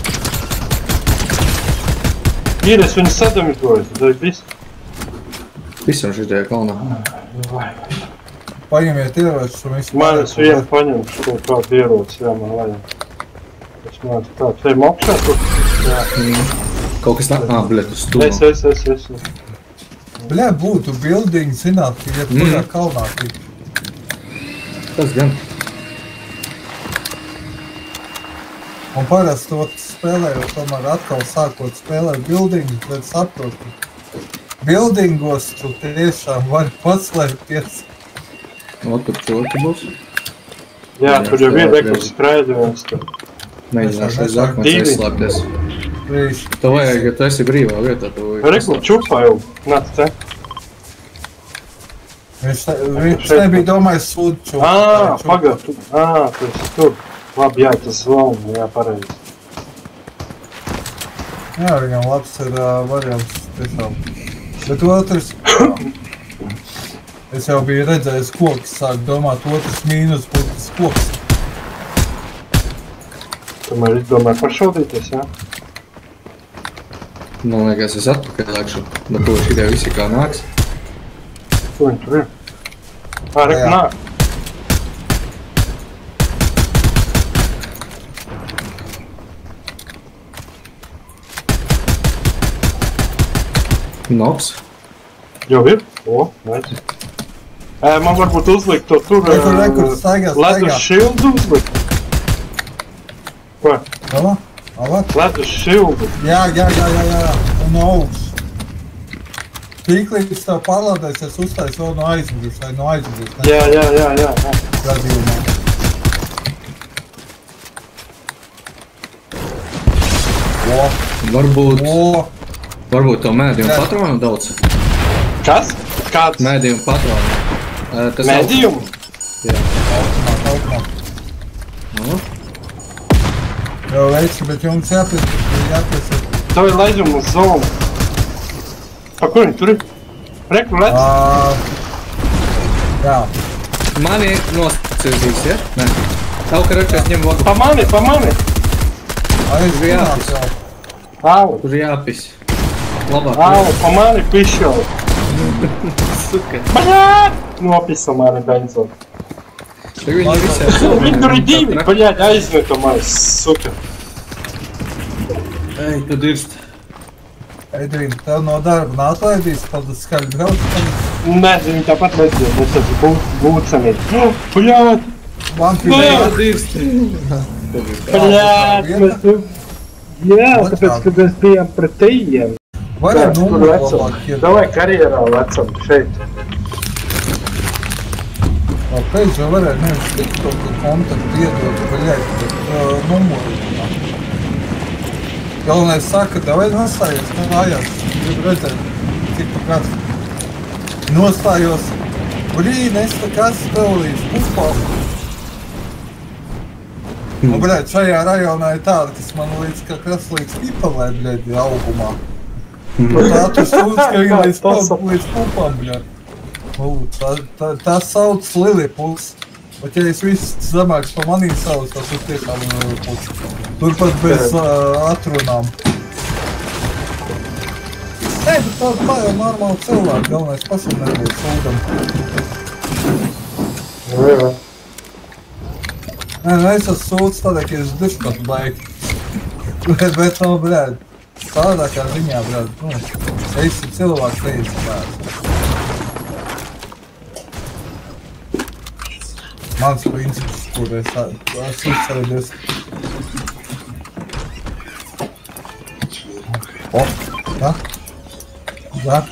[SPEAKER 4] Ir, es viņu sadamitoju, tad viss.
[SPEAKER 1] Visam šitajā kalnā.
[SPEAKER 3] Paņemiet ieročus un visu.
[SPEAKER 4] Man es vienu paņemšu kaut kādu ieroci, jā, man vajag. Es mācu tā, ejam augšā tur. Jā.
[SPEAKER 1] Kaut kas tā, bļet, uz stūmā.
[SPEAKER 4] Es.
[SPEAKER 3] Bļē, būtu building, zināt, ka iet kurā kalnā tik.
[SPEAKER 1] Tas gan.
[SPEAKER 3] Un parasti to spēlējot, tomēr atkal sākot spēlēt buildingus, bet saprotu, buildingos tu tiešām vari paslēpties.
[SPEAKER 1] Ot, tur čoki būs.
[SPEAKER 4] Jā, tur jau ir rekurs skraidījums.
[SPEAKER 1] Mēģināšu aiz akmens aizslēpties.
[SPEAKER 3] Brīši.
[SPEAKER 1] Tev vajag, ja tu esi brīvā vietā, tev vajag
[SPEAKER 4] Rekurs čupā jau, nāc te.
[SPEAKER 3] Viņš nebija domājis sūdu čupā.
[SPEAKER 4] Pagad, tu esi tur. Labi, jā, tas zonu, jā, pareizi.
[SPEAKER 3] Jā, viņam labs ir variants tiešām. Bet otrs, es jau biju redzējis koks, sāk domāt, otrs mīnus būtu tas koks.
[SPEAKER 4] Tomēr izdomāju pašaudīties, jā?
[SPEAKER 1] Man liekas, es atpakaļ lēkšu, bet to šitie visi kā nāks.
[SPEAKER 4] Ko viņi tur ir? Rek, nāk.
[SPEAKER 1] Noks.
[SPEAKER 4] Jau ir? Nice. Man varbūt uzlikt to tur
[SPEAKER 3] Rekur, staigā.
[SPEAKER 4] ledus šildu uzlikt. Ko?
[SPEAKER 3] Galā? Avat?
[SPEAKER 4] Ledus šildu.
[SPEAKER 3] Jā. Un no augšas. Tīklīgs tev pārlādēsies uztais vēl no aizmugures vai no aizmugures.
[SPEAKER 4] Jā.
[SPEAKER 3] Gadījumā.
[SPEAKER 1] Varbūt to mēdījumu patronu daudz.
[SPEAKER 4] Kas? Kāds?
[SPEAKER 1] Mēdījumu patronu.
[SPEAKER 4] Mēdījumu?
[SPEAKER 1] Jā.
[SPEAKER 3] Augumā. Jā, veici, bet jums jāpies.
[SPEAKER 4] Tev ir laidumu uz zonu. Pa kur viņi tur ir? Reku lec?
[SPEAKER 3] Jā.
[SPEAKER 1] Mani nosacījis, ja? Nē. Tev, ka račais ņem vodu.
[SPEAKER 4] Pa mani!
[SPEAKER 3] Aiz
[SPEAKER 1] jāpis.
[SPEAKER 4] Au!
[SPEAKER 1] Kur jāpis. Labāk.
[SPEAKER 4] Au, pa mani pišķo.
[SPEAKER 1] Suka.
[SPEAKER 4] Baļāt! Nopisa mani benzonu.
[SPEAKER 1] Tagad viņi visiem.
[SPEAKER 4] Viņi tur ir divi, baļāt, aizmetu mani, suka.
[SPEAKER 1] Ej, tu dirst.
[SPEAKER 3] Edvīna, tev no darba nātlaidīs, paldies skaļi brauc.
[SPEAKER 4] Nē, viņi tāpat nedzird, mums tas būcami. Baļāt!
[SPEAKER 1] Tu dirst.
[SPEAKER 4] Baļāt, mēs tu... Jā, tāpēc, kad mēs bijām pret tejiem.
[SPEAKER 3] Varam numuru labāk iet.
[SPEAKER 4] Davai karjerā lecam šeit.
[SPEAKER 3] Pēc jau varēja nevis tikt kaut kā kontaktu iedot, bet numuru. Galvenais saka, davai nostājies, mājās. Gribu redzēt, cik pa kāds. Nostājos. Es tā kāds tev līdz puspālu. Nu, bļaļ, šajā rajonā ir tāda, kas man līdz kā kas līdz pipalē, bļaļ, augumā. Tā tu sūdz, ka ir līdz pupam, bļaļ. Tas sauc Lilipuls. Bet ja es viss zemāks pa manī sauc, tas ir tiešām Lilipuls. Turpat bez atrunām. Nē, bet tā jau normāli cilvēki, galvenais pašam nebūt sūdam.
[SPEAKER 4] Jā.
[SPEAKER 3] Nē, es esmu sūdz tādēļ, ka es dušpat baigi. Bet no, bļēd, tādākā ziņā, bļēd, esi cilvēks neizspērs. Mans princips, kur es uzsēdies. Tā? Jā.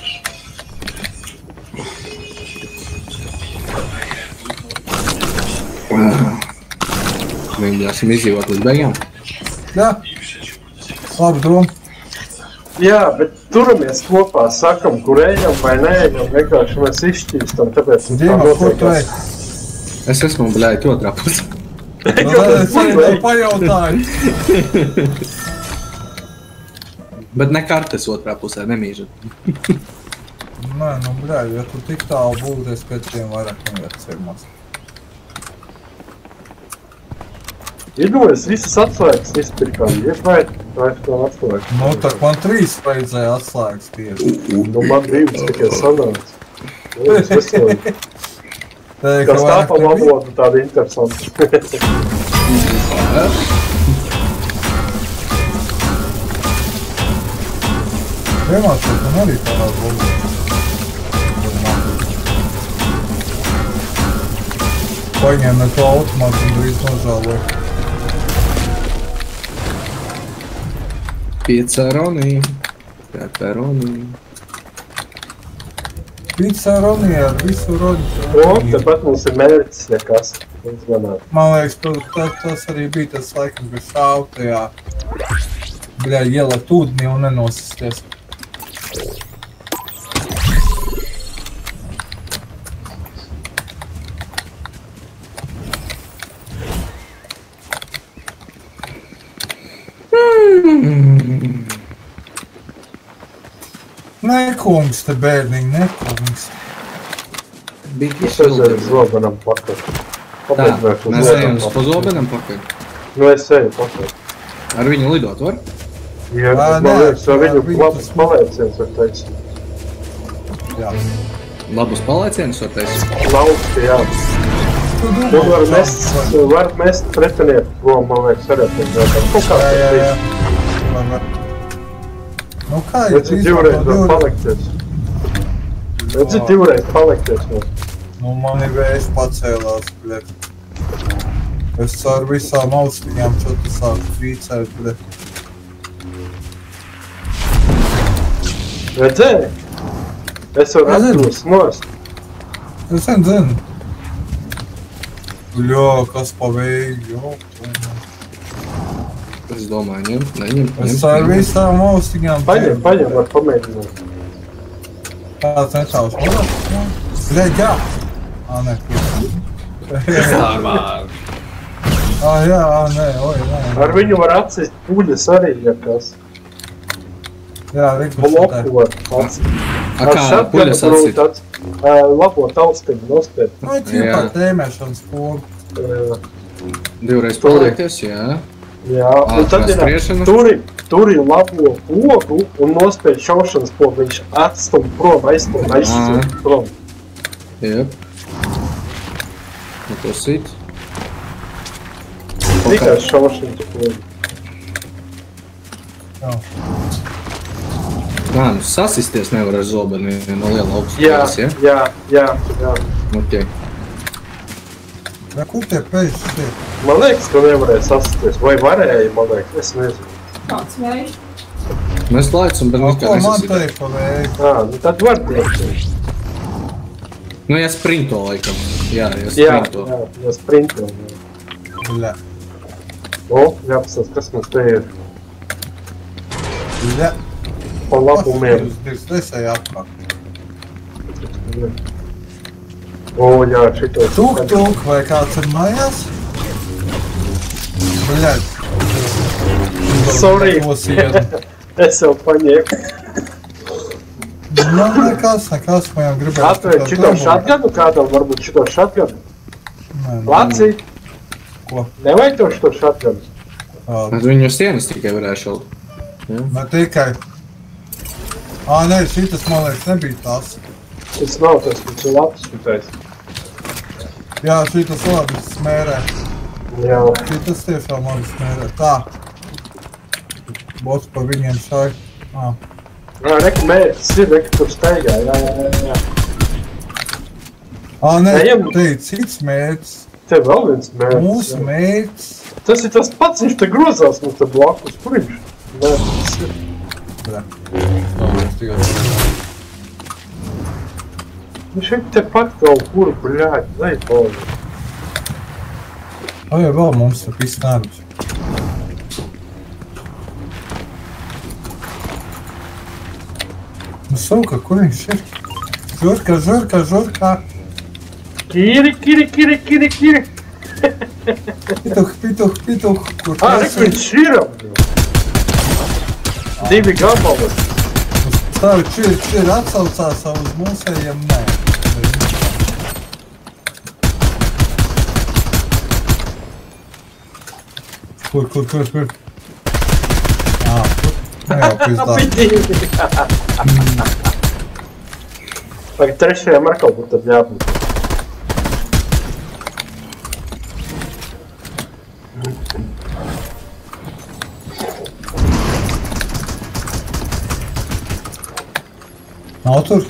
[SPEAKER 1] Mēģināsim izdzīvot līdz beigām.
[SPEAKER 3] Jā. Labi, doma.
[SPEAKER 4] Jā, bet turamies kopā, sakam, kur ejam vai neejam, vienkārši mēs izšķīstam, tāpēc
[SPEAKER 3] Dīma, kur tu ej?
[SPEAKER 1] Es esmu, bļāj, otrā pusē.
[SPEAKER 3] Es arī tev pajautāju.
[SPEAKER 1] Bet ne kartes otrā pusē, nemīžat.
[SPEAKER 3] Nē, nu, bļāj, ja tu tik tālu būties, pēc tiem vairāk nevajadzēmās.
[SPEAKER 4] Iedomājies, visas atslēgas izpirkām, vai to atslēgas?
[SPEAKER 3] Nu, tak man 3 vajadzēja atslēgas tieši.
[SPEAKER 4] Nu, man 2 tikai sanāca. Es veselīgi. Kas tā pa valodu tāda interesanta.
[SPEAKER 3] Iemācīt, man arī tādā valodā. Paņēma to automātu un drīz nožāloja.
[SPEAKER 1] Pieceroni. Pepperoni.
[SPEAKER 3] Pizaroni ar visu roņu.
[SPEAKER 4] O, tepat mums ir mērķis, ja kas.
[SPEAKER 3] Man liekas, tas arī bija tas laikam, ka šāv tajā bļā ielēt ūdenī un nenosisties. Nekungs te bērniņ, nekungs.
[SPEAKER 1] Bija
[SPEAKER 4] Es aizēju uz zobenam pakaļ.
[SPEAKER 1] Tā, mēs ejam uz zobenam pakaļ.
[SPEAKER 4] Nu, es eju pakaļ.
[SPEAKER 1] Ar viņu lidot var?
[SPEAKER 4] Ja, man liekas, ar viņu labus paliecienus var teikt.
[SPEAKER 3] Jā.
[SPEAKER 1] Labus palaicienus var teikt?
[SPEAKER 4] Lauksti, jā. Tu var mest pretinieku prom, man liekas, arī kaut kā.
[SPEAKER 3] Jā. Nu kā, ja
[SPEAKER 4] Redzi, divreiz var palikties. Redzi, divreiz palikties.
[SPEAKER 3] Nu, mani vējš pacēlās, bļet. Es ar visām austiņām šotu sāku vīcēt, bļet.
[SPEAKER 4] Redzēji? Es varu atbrūst nost.
[SPEAKER 3] Es zinu. Ļo, kas paveik, jo.
[SPEAKER 1] Es domāju, neņem.
[SPEAKER 3] Es ar visām austiņām.
[SPEAKER 4] Paņem, var pamēģināt.
[SPEAKER 3] Tāds nečāvs. Bļaļ, jā. Nē.
[SPEAKER 1] Sārvār.
[SPEAKER 3] Jā, nē, nē.
[SPEAKER 4] Ar viņu var atsist puļas arī, ja kas.
[SPEAKER 3] Jā, Rikus
[SPEAKER 4] Bloku var atsist.
[SPEAKER 1] Kā puļas atsit?
[SPEAKER 4] Labo taustiņu nostēt.
[SPEAKER 3] Ķipā tēmēšanas formu.
[SPEAKER 1] Divreiz paliekties, jā.
[SPEAKER 4] Jā, un tad ir turi labo pogu un nospēj šaušanas pogu. Viņš atstum prom, aizstum prom.
[SPEAKER 1] Jep. Un to sit.
[SPEAKER 4] Tikai šaušanas pogu.
[SPEAKER 3] Jā.
[SPEAKER 1] Nu sasisties nevar ar zobeni no liela augstības, ja?
[SPEAKER 4] Jā.
[SPEAKER 1] Ok.
[SPEAKER 3] Kur tie peļas ir?
[SPEAKER 4] Man liekas, ka nevarēja sasisties. Vai varēja, man liekas, es nezinu.
[SPEAKER 2] Kāds vējš?
[SPEAKER 1] Mēs laicam, bet nekā
[SPEAKER 3] Man
[SPEAKER 1] nesasīt.
[SPEAKER 3] te ir paveik.
[SPEAKER 4] Nu tad var tiekt.
[SPEAKER 1] Nu, ja sprinto laikam. Jā, ja sprinto.
[SPEAKER 4] Jā, sprinto.
[SPEAKER 3] Bļa.
[SPEAKER 4] Jāpasās, kas mums te ir.
[SPEAKER 3] Bļa.
[SPEAKER 4] Pa labumiem.
[SPEAKER 3] Jūs desēja apkārt.
[SPEAKER 4] Jā, šito.
[SPEAKER 3] Tuk, vai kāds ir mājās? Bļaļ.
[SPEAKER 4] Sorry. Es jau paņēmu.
[SPEAKER 3] Nekas, man jau gribētu.
[SPEAKER 4] Atvērt šito šatganu kādam, varbūt šito šatganu. Laci.
[SPEAKER 3] Ko?
[SPEAKER 4] Nevajag to šito šatganu.
[SPEAKER 1] Bet viņu sienas tikai varēja šaut.
[SPEAKER 3] Ne tikai. Nē, šitas, man liekas, nebija tas.
[SPEAKER 4] Tas nav tas, viņš ir labs šitais.
[SPEAKER 3] Jā, šitas labi smērē.
[SPEAKER 4] Jā.
[SPEAKER 3] Šitas tiešām labi smērē. Tā. Bots pa viņiem šai.
[SPEAKER 4] Reka mērķis ir, reka tur steigā, jā.
[SPEAKER 3] Nē,
[SPEAKER 4] Ejam.
[SPEAKER 3] te ir cits mērķis.
[SPEAKER 4] Te vēl viens mērķis.
[SPEAKER 3] Mūsu mērķis.
[SPEAKER 4] Tas ir tas pats, viņš te grozās mums te blakus. Kur viņš? Mērķis ir. Viņš ir te pat kaut kur, bļāļ, lai palīdz.
[SPEAKER 3] Vai vēl mums ir viss nervs? Nu, sauka, kur viņš ir? Žurka.
[SPEAKER 4] Kiri.
[SPEAKER 3] Pituh. Kur
[SPEAKER 4] Reka viņš ir. Divi gabali.
[SPEAKER 3] Tavi čir atsaucās uz mūsējiem, nē. Kur? Tur. Jā, pizdā.
[SPEAKER 4] Tagad trešajam ar kaut kur tad jābūt.
[SPEAKER 3] Nav tur?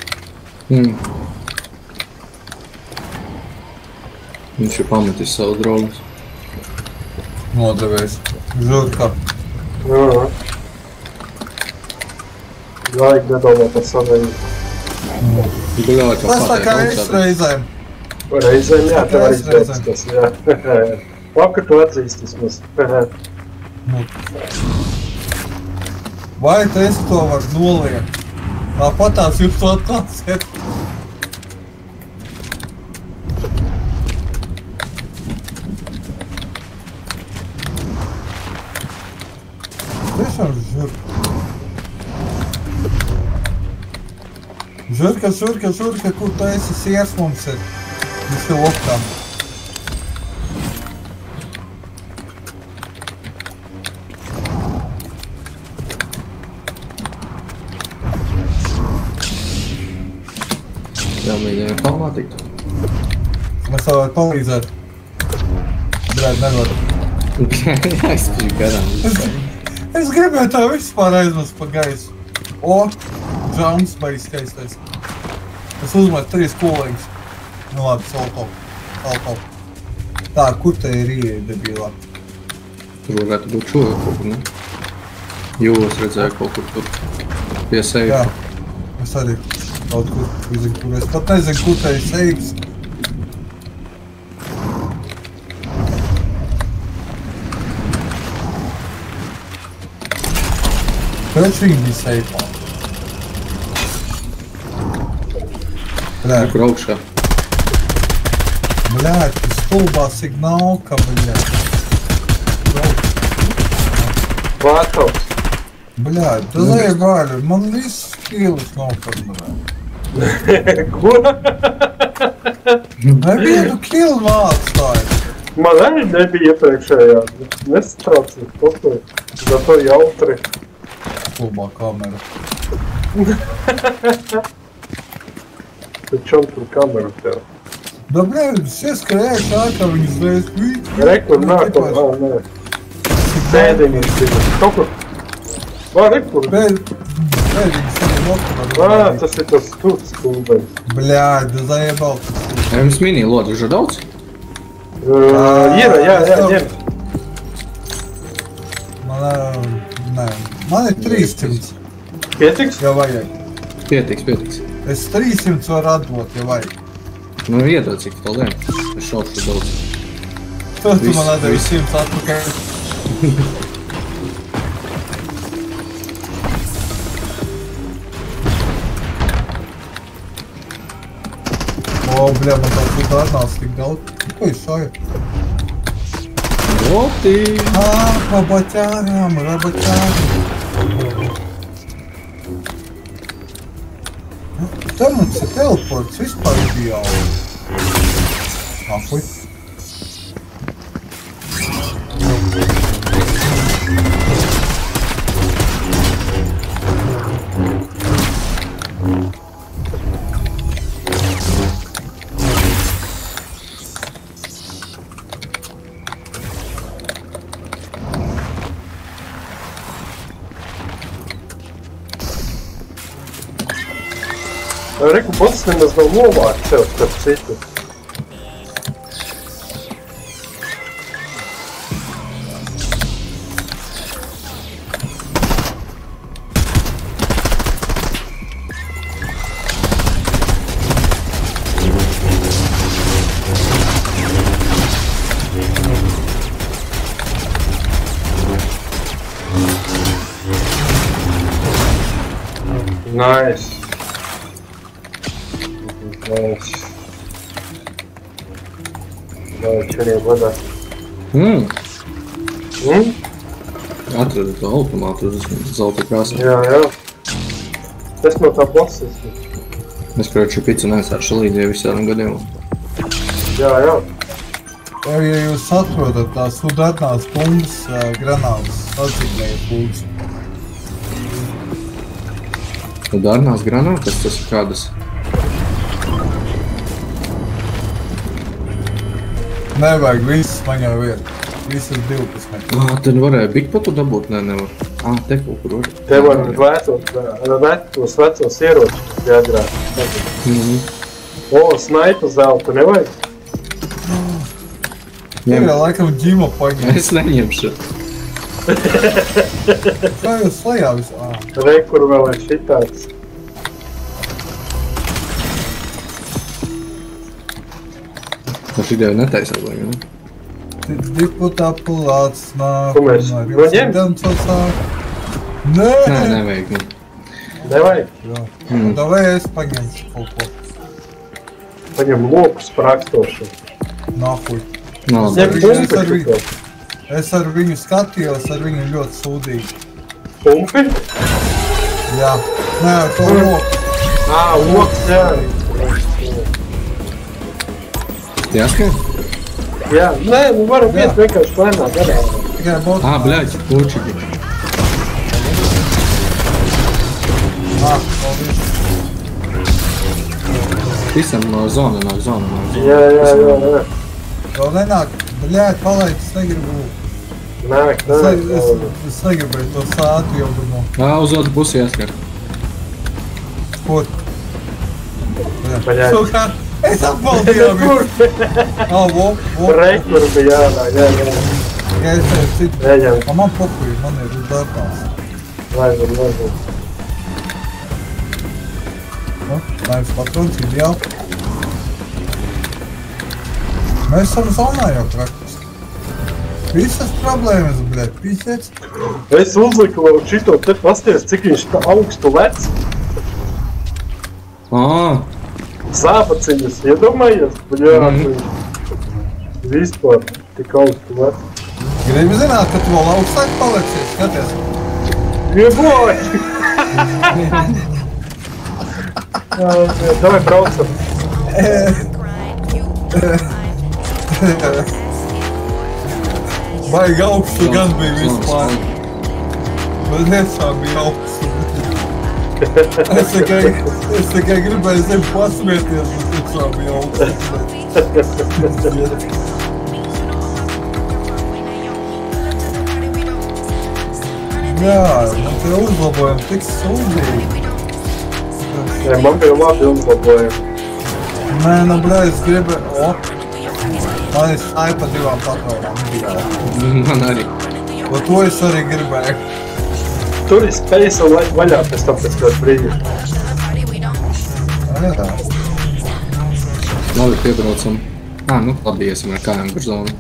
[SPEAKER 1] Viņš ir pametis savu draugus.
[SPEAKER 3] Nodevējs. Žurka.
[SPEAKER 4] Vajag nedomāt par saviem.
[SPEAKER 3] Tas tā kā es reizēm.
[SPEAKER 4] Reizēm, jā, tev arī pēc tas, jā. Vakar tu atzīst vismaz.
[SPEAKER 3] Vai tu esi to var noliekt? Tāpatās jūs to atklāsiet. Tiešām žurka, kur tu esi siers mums ir? Viņš ir oktām.
[SPEAKER 1] Mēģinājām kalmā tikt.
[SPEAKER 3] Mēs tev varam palīdzēt. Brēd, nevaru.
[SPEAKER 1] Jā, es biju garām.
[SPEAKER 3] Es gribēju tā vispār aizmest pa gaisu. Džams baigs skaistais. Es uzmetu 3 kūlīgus. Nu labi, salto. Tā, kur te ir ieeja debilā?
[SPEAKER 1] Tur varētu būt šurā kaut kur, ne? Jūs redzēju kaut kur tur pie sevi.
[SPEAKER 3] Jā. Es arī kaut kur nezinu, kur es pat nezinu, kur te ir seifs. Pēc viņi bija seifā.
[SPEAKER 1] Kur augšā?
[SPEAKER 3] Bļāt, tas stulbā signālka, bļāt.
[SPEAKER 4] Vārtos.
[SPEAKER 3] Bļāt, tas ir vaļa, man viss skīlis nopadnarā.
[SPEAKER 4] Ko?
[SPEAKER 3] Nevienu kilu mākstāju.
[SPEAKER 4] Man arī nebija iepriekšējā. Nesatraucies kaut ko. Za to jautri.
[SPEAKER 3] Stulbā kamera.
[SPEAKER 4] Tu čom tur kameru tev.
[SPEAKER 3] Da, bļāt, es ieskrēju tā, ka viņi zvēst.
[SPEAKER 4] Rekur nāk, nē. Bēdiņas ir. Kaut kur. Rekur.
[SPEAKER 3] Bēdiņas ir lokā.
[SPEAKER 4] Tas ir tas stūts kundais.
[SPEAKER 3] Bļāt, da zajebal.
[SPEAKER 1] Jums mini lodži už daudz?
[SPEAKER 4] Jā.
[SPEAKER 3] Man ir 300.
[SPEAKER 4] Pietiks?
[SPEAKER 3] Ja vajag.
[SPEAKER 1] Pietiks.
[SPEAKER 3] Es 300 varu atdot, ja vajag.
[SPEAKER 1] Nu, iedod cik to lēm. Es šaukšu daudz.
[SPEAKER 3] Tu man atdevi 100 atpakaļ. Bļā, man tā tur atnāc tik daudz. Ko es šāju?
[SPEAKER 1] Loti!
[SPEAKER 3] Rabaķārām. Te mums ir teleports vispār bija jau. Afuj.
[SPEAKER 4] Reku bots nemaz nav novākt sev starp citu. Nice. Šodien vadā.
[SPEAKER 1] Atradu to automātu uz zelta krāsā.
[SPEAKER 4] Jā. Es no tā boss esmu.
[SPEAKER 1] Es, kroči, picu nesāšu līdzi visādam gadījumam.
[SPEAKER 4] Jā.
[SPEAKER 3] Ja jūs atrodat tās modernās bumbas, granātas, atzīmējiet lūdzu.
[SPEAKER 1] Modernās granātas, tas ir kādas?
[SPEAKER 3] Nevajag, visas man jau ir. Visas 12.
[SPEAKER 1] Tad varēja Bigpotu dabūt? Nē, nevar. Te kaut kur var.
[SPEAKER 4] Te var tos vecos ieročus jāgrāt. Snaipa zelta nevajag?
[SPEAKER 3] Ir jau laikam ģima paņem.
[SPEAKER 1] Es neņemšu.
[SPEAKER 3] Kā jūs slējā visu?
[SPEAKER 4] Rekur vēl ir šitāds.
[SPEAKER 1] Tā šī ideja netaisā, vai ne?
[SPEAKER 3] Diputā pulāts nāk.
[SPEAKER 4] Ko mēs noņem?
[SPEAKER 3] Nē!
[SPEAKER 1] Nē, nevajag.
[SPEAKER 4] Nevajag?
[SPEAKER 3] Tā vai es paņemšu kaut ko.
[SPEAKER 4] Paņem lokus prakstošu.
[SPEAKER 3] Nahuj. Es ar viņu skatījos, ar viņu ļoti sūdīgi.
[SPEAKER 4] Pumpi?
[SPEAKER 3] Jā. Nē, to loku.
[SPEAKER 4] Loks, jā.
[SPEAKER 1] Jāskan?
[SPEAKER 4] Jā, nē, varam iet vienkārši lēnā garā.
[SPEAKER 3] Tikai botu.
[SPEAKER 1] Bļaļ, pučiki.
[SPEAKER 3] Paldies.
[SPEAKER 1] Visam no zona.
[SPEAKER 4] Jā.
[SPEAKER 3] Vēl nenāk. Bļāt, palaid, es negribu.
[SPEAKER 4] Nāk.
[SPEAKER 3] Es negribēju to sātu jau durmo.
[SPEAKER 1] Uz otru pusi jāskar.
[SPEAKER 3] Kur?
[SPEAKER 4] Paļāj.
[SPEAKER 3] Sukā. Es atbaldīju.
[SPEAKER 4] Rekur bija jā.
[SPEAKER 3] Ja es tev citu.
[SPEAKER 4] Jā.
[SPEAKER 3] Man pokuji, man ir uz darbās.
[SPEAKER 4] Laizum.
[SPEAKER 3] Naips patrons, ideāli. Mēs esam zonā jau praktiski. Visas problēmas, bļet, pīsiec.
[SPEAKER 4] Es uzliku vēl šito te pasties, cik viņš tā augstu lec. Zābaciņas, iedomājies? Vispār tik augstu lec.
[SPEAKER 3] Gribu zināt, ka tu vēl augstāk paliksies, skaties.
[SPEAKER 4] Ieboj! Davai braucam.
[SPEAKER 3] Baigi augstu gan bija vispār. Bet tiešām bija augstu. Es tikai gribēju zem pasmieties, bet tiešām bija augstu. Jā, man tie uzlabojumi tik sūdīgi.
[SPEAKER 4] Man bija labi uzlabojumi.
[SPEAKER 3] Nē, nu, bļā, es gribēju... Man ir snipa 2 patronām.
[SPEAKER 1] Man arī.
[SPEAKER 3] O to es arī gribēju.
[SPEAKER 4] Tur ir space un vaļā pēc tam pēc kāds brīdī.
[SPEAKER 3] Jā.
[SPEAKER 1] Labi, piebraucam. Nu, labi, iesim ar kājām par zonu.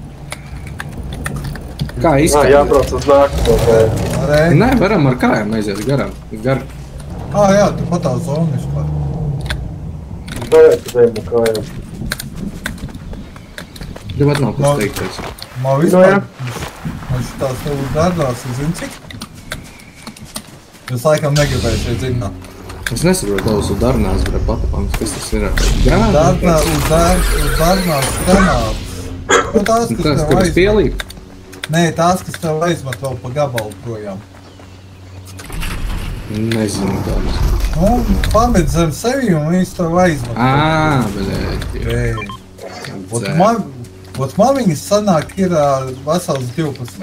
[SPEAKER 1] Kā izskatīt?
[SPEAKER 4] Jābrauc uz nākamo.
[SPEAKER 1] Nē, varam ar kājām aiziet garām.
[SPEAKER 3] Jā, tu patā zonu vispār.
[SPEAKER 4] Davai, kad ejam ar kājām.
[SPEAKER 1] Tev nav kas teiktais.
[SPEAKER 3] Man vispār... Man šitās tev dārnās, zini cik? Es laikam negribēju šeit zināt.
[SPEAKER 1] Es nesaprotu tavus darnās, bet patapams, kas tas ir? Grāmatu?
[SPEAKER 3] Dārnās granātas. Nu tās, kas tev
[SPEAKER 1] aizmet. Pielīp?
[SPEAKER 3] Nē, tās, kas tev aizmet vēl pa gabalu projām.
[SPEAKER 1] Nezinu tādas.
[SPEAKER 3] Nu, pamet zem sevi un viņas tev aizmet.
[SPEAKER 1] Bļēti.
[SPEAKER 3] Ot man viņas sanāk ir vesels 12.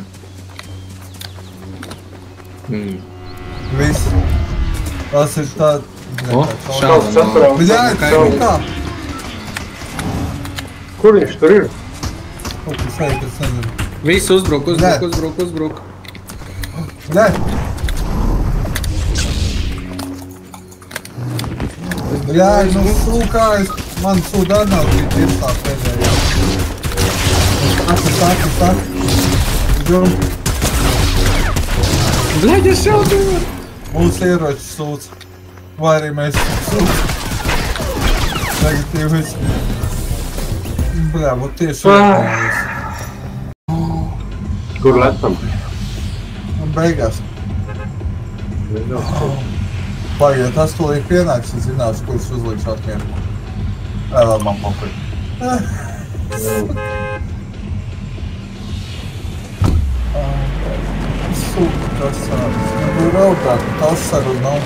[SPEAKER 3] Viss. Tas ir tā...
[SPEAKER 1] Šāda
[SPEAKER 3] Bļā, nu kā?
[SPEAKER 4] Kur viņš tur ir?
[SPEAKER 3] Kaut kas šeit, es nezinu.
[SPEAKER 1] Viss uzbruk.
[SPEAKER 3] Bļā! Bļā, nu sūkā es... Man sūdārnās bija tieši tā pēdējā. Sāk.
[SPEAKER 1] Bļaļ, es šautu!
[SPEAKER 3] Mūsu ieroči sūc. Vai arī mēs sūc. Negatīvis. Bļā, būt tieši ieroči.
[SPEAKER 4] Kur letam?
[SPEAKER 3] Beigās. Pagaiet, tas tūlīt pienāks, es zināšu, kurš uzlikšu atmieru. Vēl man papai. Super, tas sādas. Nebūtu raudāt, tas saruna nav.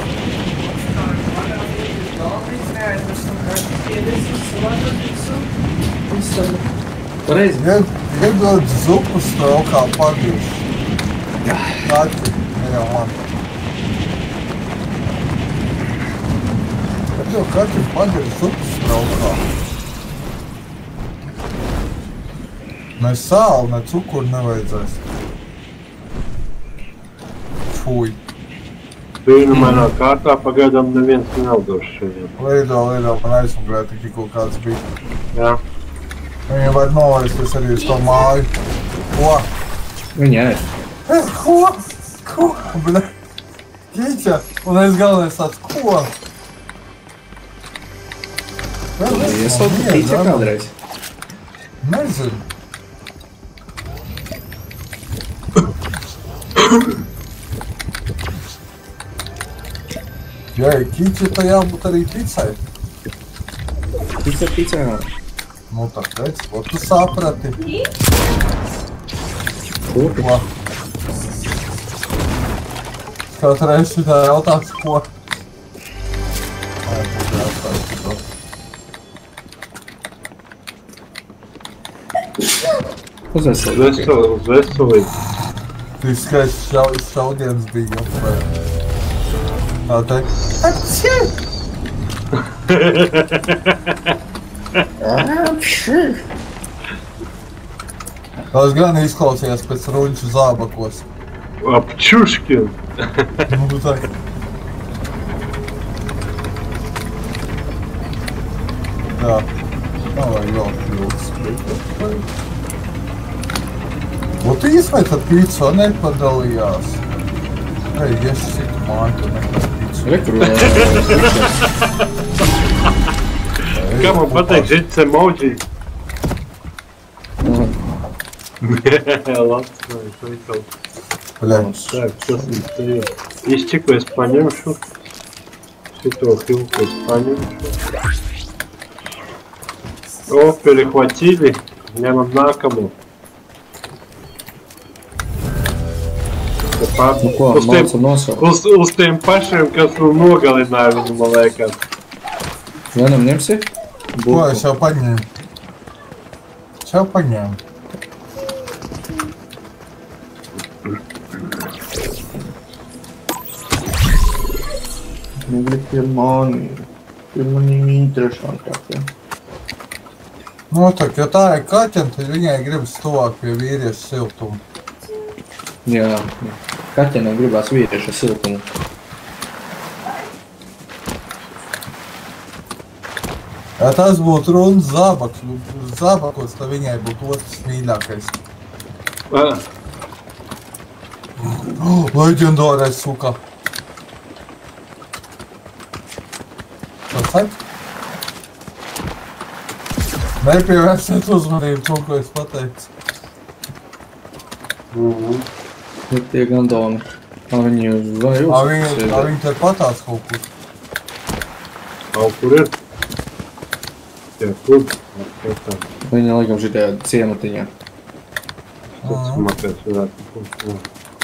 [SPEAKER 1] Pareizi.
[SPEAKER 3] Iedod zupas traukā pagriši. Nāci, ne jau man. Kad jau katru pagriši zupas traukā. Ne sāli, ne cukuru nevajadzēs. Fui.
[SPEAKER 4] Vīnu manā kārtā pagaidām neviens nav došs šajiem.
[SPEAKER 3] Leidā, man aizmugurē tik kaut kāds bija.
[SPEAKER 4] Jā.
[SPEAKER 3] Viņam vajag nolaisties arī uz to māju. Ko?
[SPEAKER 1] Viņa ir.
[SPEAKER 3] Ko? Bļa. Ķiķa. Un es galvenais tāds, ko?
[SPEAKER 1] Iesaukt ķiķa kādreiz.
[SPEAKER 3] Nezinu. Jā, ķiķa tā jābūt arī picai.
[SPEAKER 1] Picā.
[SPEAKER 3] Nu tā teic, ko tu saprati? Ko? Katreiz šitā jautās, ko?
[SPEAKER 1] Uz
[SPEAKER 4] veselību.
[SPEAKER 3] Tik skaists šaudienas bija apvēr. Tā teikt. Atšķi! Tas gan izklausījās pēc ruņču zābakos.
[SPEAKER 4] Apčuškin!
[SPEAKER 3] Nu, tā. Jā. Nav vajag vēl kļūst. Būtu īsmēt ar pīcu, vai nepadalījās? Ei, es citu māju, tu nekad pīcu.
[SPEAKER 1] Rekurē.
[SPEAKER 4] Kā man pateikt, žits emoji? Labs, vai
[SPEAKER 3] Bļaļ.
[SPEAKER 4] так, tas ir izčiku es paņemšu. Šito filku es paņemšu. О, перехватили. Ņemam nākamo.
[SPEAKER 1] Nu ko, māca nosaukt.
[SPEAKER 4] Uz tiem pašiem, kas nogalināja viņu, man liekas.
[SPEAKER 1] Vienam ņemsi?
[SPEAKER 3] Ko, es jau paņēmu. Es jau paņēmu.
[SPEAKER 1] Negli pie maniem interesantākiem.
[SPEAKER 3] Nu, tā, ja tā ir kaķena, tad viņai gribas tuvāk pie vīrieša siltuma.
[SPEAKER 1] Jā, kaķenai gribās vīrieša siltumu.
[SPEAKER 3] Ja tas būtu runas zābakos, tad viņai būtu otrs mīļākais. Leģendārais suka. Sasait? Nepievērsiet uzmanību to, ko es pateicu.
[SPEAKER 1] Ir tie gandoni. Viņi uz vai uz?
[SPEAKER 3] Viņi te patās kaut kur.
[SPEAKER 4] Kaut kur ir? Jā, kur?
[SPEAKER 1] Viņi laikam šitajā ciematiņā.
[SPEAKER 4] Tas makās varētu būt.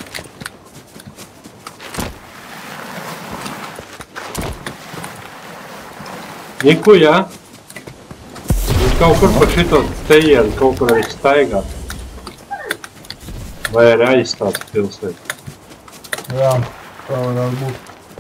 [SPEAKER 4] Nikuja. Viņš kaut kur pa šito tejienu, kaut kur arī staigā. Vai arī aizstāts pilsēt.
[SPEAKER 3] Jā, tā varētu būt.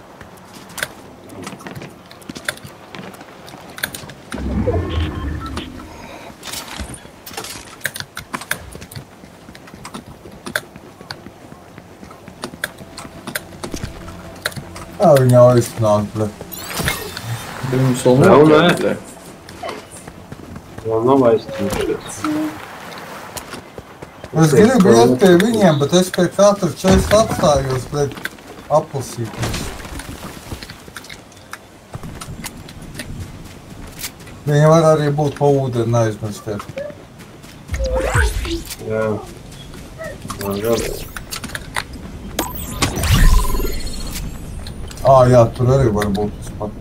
[SPEAKER 3] Jā, viņa aizsnāk, ble.
[SPEAKER 1] Viņus vēl
[SPEAKER 4] Nav,
[SPEAKER 1] neatkārtē.
[SPEAKER 4] Vēl nav aizstījušies.
[SPEAKER 3] Es gribu iet pie viņiem, bet es pie katra česta atstājos, ble, aplasīt. Viņi var arī būt pa ūdeni aizmirstēt.
[SPEAKER 4] Jā. Jā.
[SPEAKER 3] Jā, tur arī var būt tas pat.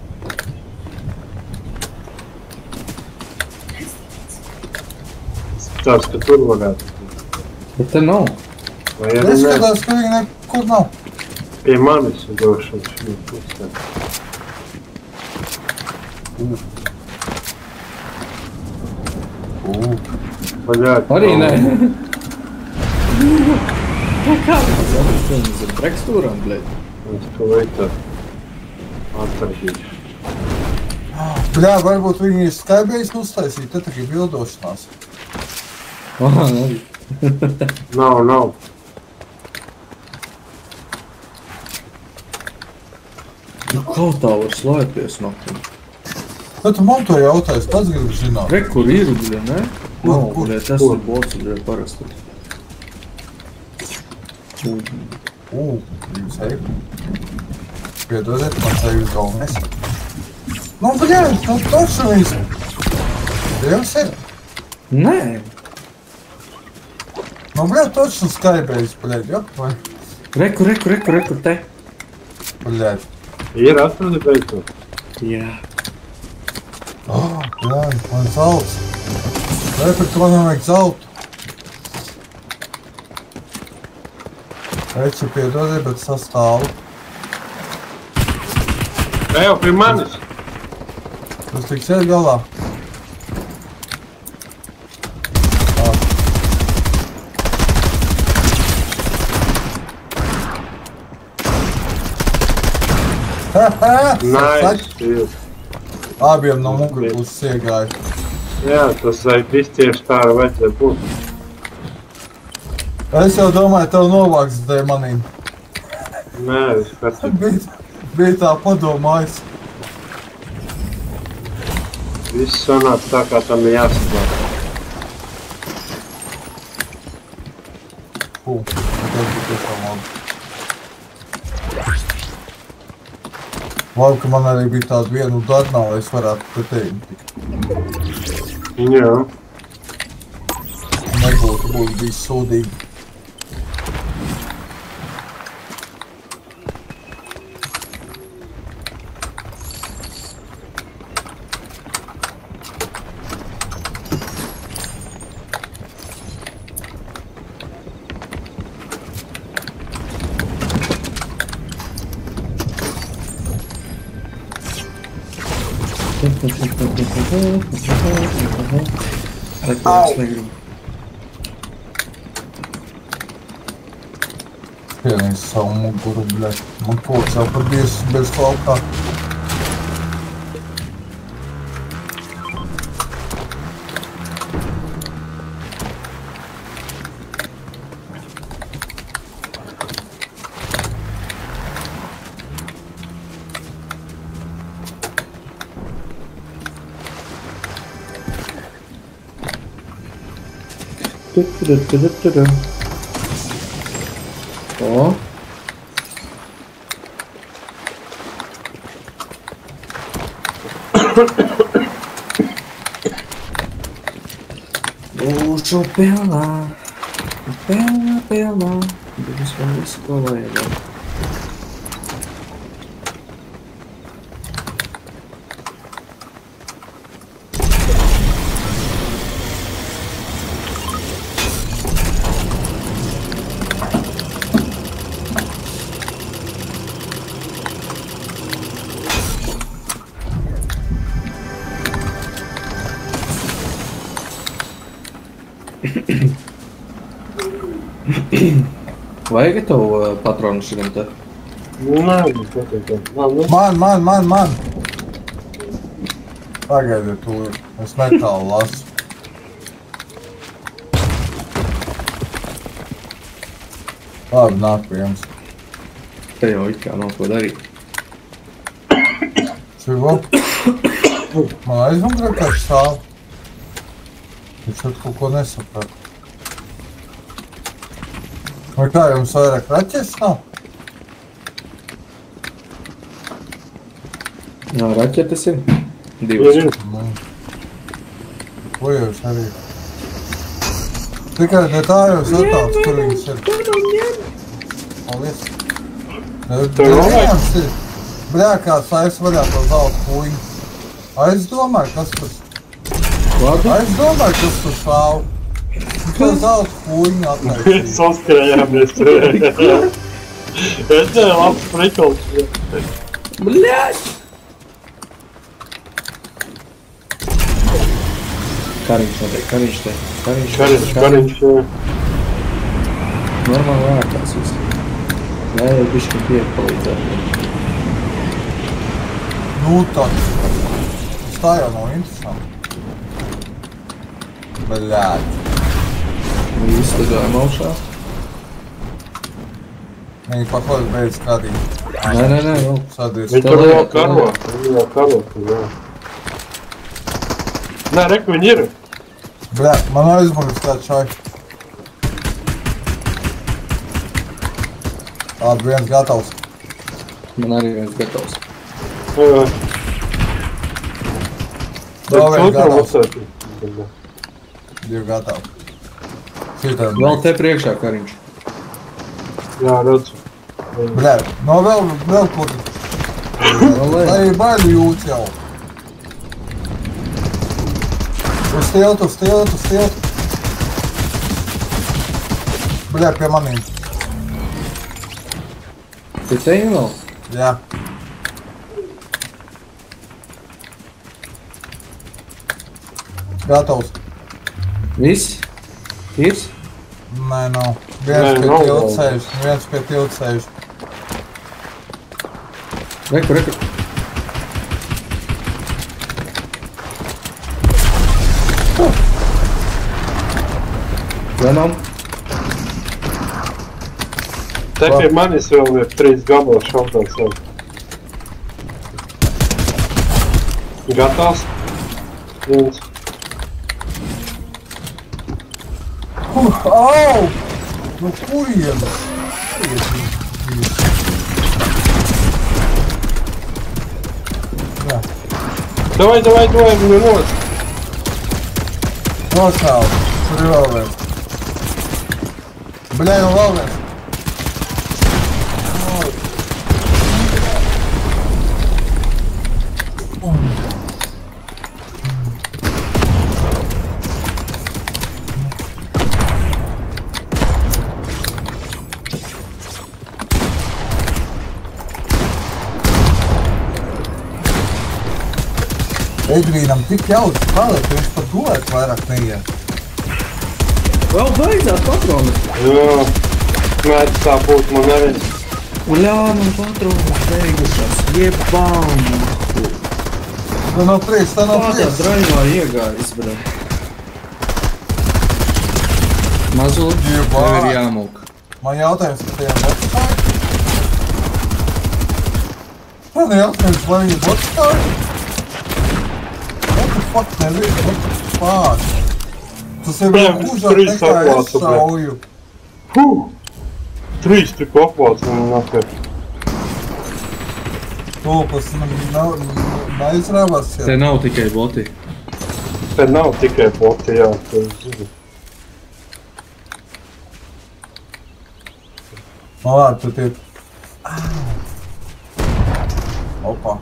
[SPEAKER 4] Tāds, ka tur varētu būt.
[SPEAKER 1] Bet te nav.
[SPEAKER 4] Vai arī
[SPEAKER 3] Es
[SPEAKER 4] ne?
[SPEAKER 3] skatās, ka viņi nekur nav.
[SPEAKER 4] Pie manis došana šī pusē. Vaļāk.
[SPEAKER 1] Arī nē. Kā viņas ir tekstūrām, blēd?
[SPEAKER 4] Es to veicu attarģīšu.
[SPEAKER 3] Bļā, varbūt viņi ir skaibējis uztaisīt, te tikai bildošanās.
[SPEAKER 1] Aha, arī.
[SPEAKER 4] Nav.
[SPEAKER 1] Nu, kaut tā var slēpties naktim.
[SPEAKER 3] Bet man to jautājis, pats gribu zināt.
[SPEAKER 1] Re, kur ir, bļē, ne? Nav,
[SPEAKER 3] Kur?
[SPEAKER 1] bļē, tas ir bots, bļē, parasti.
[SPEAKER 3] Jūs ejat. Piedodiet, man sevis galvenais. Nu, bļā, nu toši visu. Dievs ir.
[SPEAKER 1] Nē.
[SPEAKER 3] Nu, bļā, toši skaibējis, bļā, jok, vai?
[SPEAKER 1] Reku, te.
[SPEAKER 3] Bļā.
[SPEAKER 4] Ir atradi beidzot.
[SPEAKER 1] Jā.
[SPEAKER 3] Bļā, man zelts. Repet, man vajag zeltu. Eci, piedodiet, bet sastāvu.
[SPEAKER 4] Tā jau pie manis.
[SPEAKER 3] Tas tiks iet galā.
[SPEAKER 4] Nice.
[SPEAKER 3] Abiem no mugurpuses iegāja.
[SPEAKER 4] Jā, tas viss tieši tā vajadzēja būt.
[SPEAKER 3] Es jau domāju, tev novāks dēļ manīm.
[SPEAKER 4] Nē, es pēc
[SPEAKER 3] Bija tā padomājis.
[SPEAKER 4] Viss sanāca tā, kā tam ir jāsaklāt.
[SPEAKER 3] Tas bija tiešām labi. Labi, ka man arī bija tāda viena darnā, lai es varētu pretēji tikt.
[SPEAKER 4] Jā.
[SPEAKER 3] Būtu bijis sūdīgi. Pienīsi savu muguru, bļaļ. Man koks jau par bez laukā.
[SPEAKER 1] O. Būšu pilnā. Būs man visu, ko vajag. Vajag tev patronu šitam te?
[SPEAKER 4] Nē, patīk.
[SPEAKER 3] Man! Pagaidiet tūlīt, es metālu lasu. Labi, nāk pie jums.
[SPEAKER 1] Te jau it kā nav ko darīt.
[SPEAKER 3] Šivo? Man aizmugurē kāds stāv. Viņš šeit kaut ko nesaprāt. Vai kā, jums vairāk raķetes nav?
[SPEAKER 1] Jā, raķetes ir. Divas.
[SPEAKER 3] Ko jūs arī? Tikai ne tā jūs atāps, kur viņas ir. Paldies. Neviens ir. Bļā, kāds aizvaļā to zelta puiņu. Aizdomāju, kas tas? Aizdomāju, kas tas stāv. To zelta puiņu attaisīja.
[SPEAKER 4] Saskrējāmies. Es tev labs prikols.
[SPEAKER 1] Bļāķ! Kariņš notiek, kariņš te.
[SPEAKER 4] Kariņš.
[SPEAKER 1] Normāli vērtās viss. Jā, jau bišķi pieeja palīdzēt.
[SPEAKER 3] Nu, tāds. Tas tā jau nav interesanti. Bļāķi.
[SPEAKER 1] Viss te gājam augšā.
[SPEAKER 3] Viņi pakoļ beidz karīt.
[SPEAKER 1] Nē, vēl.
[SPEAKER 3] Sadies.
[SPEAKER 4] Viņi tur vēl karo. Jā. Nē, reku viņi ir.
[SPEAKER 3] Bļā, man aizmugas tāds šai. Labi, viens gatavs.
[SPEAKER 1] Man arī viens gatavs.
[SPEAKER 3] Vēl viens gatavs. Divi gatavi. Šitam.
[SPEAKER 1] Vēl te priekšā kariņš.
[SPEAKER 4] Jā, redzu.
[SPEAKER 3] Bļā, no vēl kur. Lai baļi jūt jau. Uz tiltu. Bļā, pie manīm.
[SPEAKER 1] Te te jau vēl?
[SPEAKER 3] Jā. Gatavs.
[SPEAKER 1] Viss? Irs?
[SPEAKER 3] Nē, nav. Viens pie tilta sēž.
[SPEAKER 1] Reku. Vienam.
[SPEAKER 4] Te pie manis vēl ir 3 gabalas šautās jau. Gatavs? Viens.
[SPEAKER 3] Au! Nu kurienes? Jā,
[SPEAKER 4] Давай, viņu nost.
[SPEAKER 3] nošāvu. Tur ir vēl viens. Bļai, nu vēl viens. Edvīnam tik jauts palika, viņš pat gulēt vairāk neiet.
[SPEAKER 1] Vēl beidzās patronas.
[SPEAKER 4] Jā, mēdz tā būt man arī.
[SPEAKER 1] Uļā, man patronas beigušās. Jebām.
[SPEAKER 3] Tā nav prieks, tā nav
[SPEAKER 1] Kādā
[SPEAKER 3] prieks.
[SPEAKER 1] draivā iegājis, bro. Mazuli,
[SPEAKER 3] Jebā.
[SPEAKER 1] tev ir jāmūk.
[SPEAKER 3] Man jautājums par tiem botstāju. Man jautājums, vai viņi botstāju? What the fuck, nezinu, what the fuck? Tas ir vēl gūžāk
[SPEAKER 4] trīs
[SPEAKER 3] nekā es
[SPEAKER 4] atklātu,
[SPEAKER 3] šauju.
[SPEAKER 4] 3 tik apvāc man nakar.
[SPEAKER 3] Topas neizrāvās,
[SPEAKER 1] Te
[SPEAKER 3] jā.
[SPEAKER 1] nav tikai boti.
[SPEAKER 4] Te nav tikai boti, jā, tu zini.
[SPEAKER 3] No labi, tu tiek. Opa.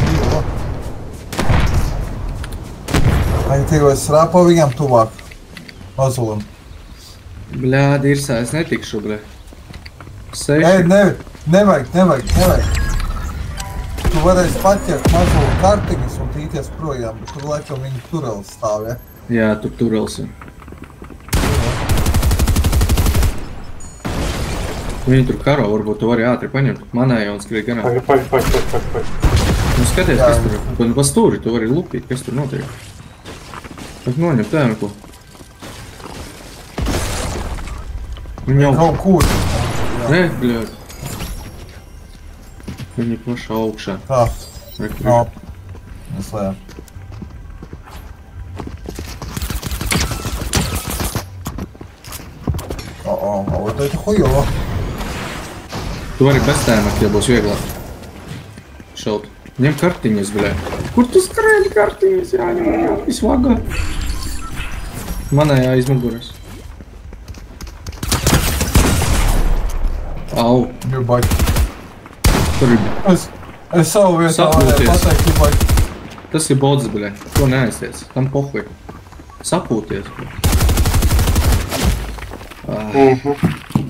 [SPEAKER 3] Vai tev es rāpo viņam tuvāk? Mazulim.
[SPEAKER 1] Bļādi, ir es netikšu, bļā.
[SPEAKER 3] Ei,
[SPEAKER 1] 6.
[SPEAKER 3] nevajag. Tu varēsi paķert mazulu kartiņas un tīties projām, bet tur laikam viņi tureli stāv, ja?
[SPEAKER 1] Jā, tu turelsi. Viņi tur karo, varbūt tu vari ātri paņemt. Manēja un skriet ganā.
[SPEAKER 4] Pag.
[SPEAKER 1] Nu skaties,
[SPEAKER 3] Jā,
[SPEAKER 1] kas tur ir. Un pa stūri tu vari lupīt, kas tur notiek. Tas noņem tēmeklu. Viņi jau...
[SPEAKER 3] Kaut kur.
[SPEAKER 1] Nē, bļādi. Viņi pašā augšā.
[SPEAKER 3] Tā,
[SPEAKER 1] Re, kur
[SPEAKER 3] no.
[SPEAKER 1] ir.
[SPEAKER 3] Neslējām. Вот это хуёво.
[SPEAKER 1] Tu vari bez tēmekļa, ja būs vieglāk. Šaut. Ņem kartiņas, bļā. Kur tu skrēļi kartiņas? Jā, visvagā. Manējā aiz muguras. Au,
[SPEAKER 3] Jebать.
[SPEAKER 1] tur ir...
[SPEAKER 3] Es savu vietā varēju
[SPEAKER 1] Sapūties.
[SPEAKER 3] pateikt, jebать.
[SPEAKER 1] Tas ir bods, bļā. To neaizties. Tam pohuj. Sapūties. Ah,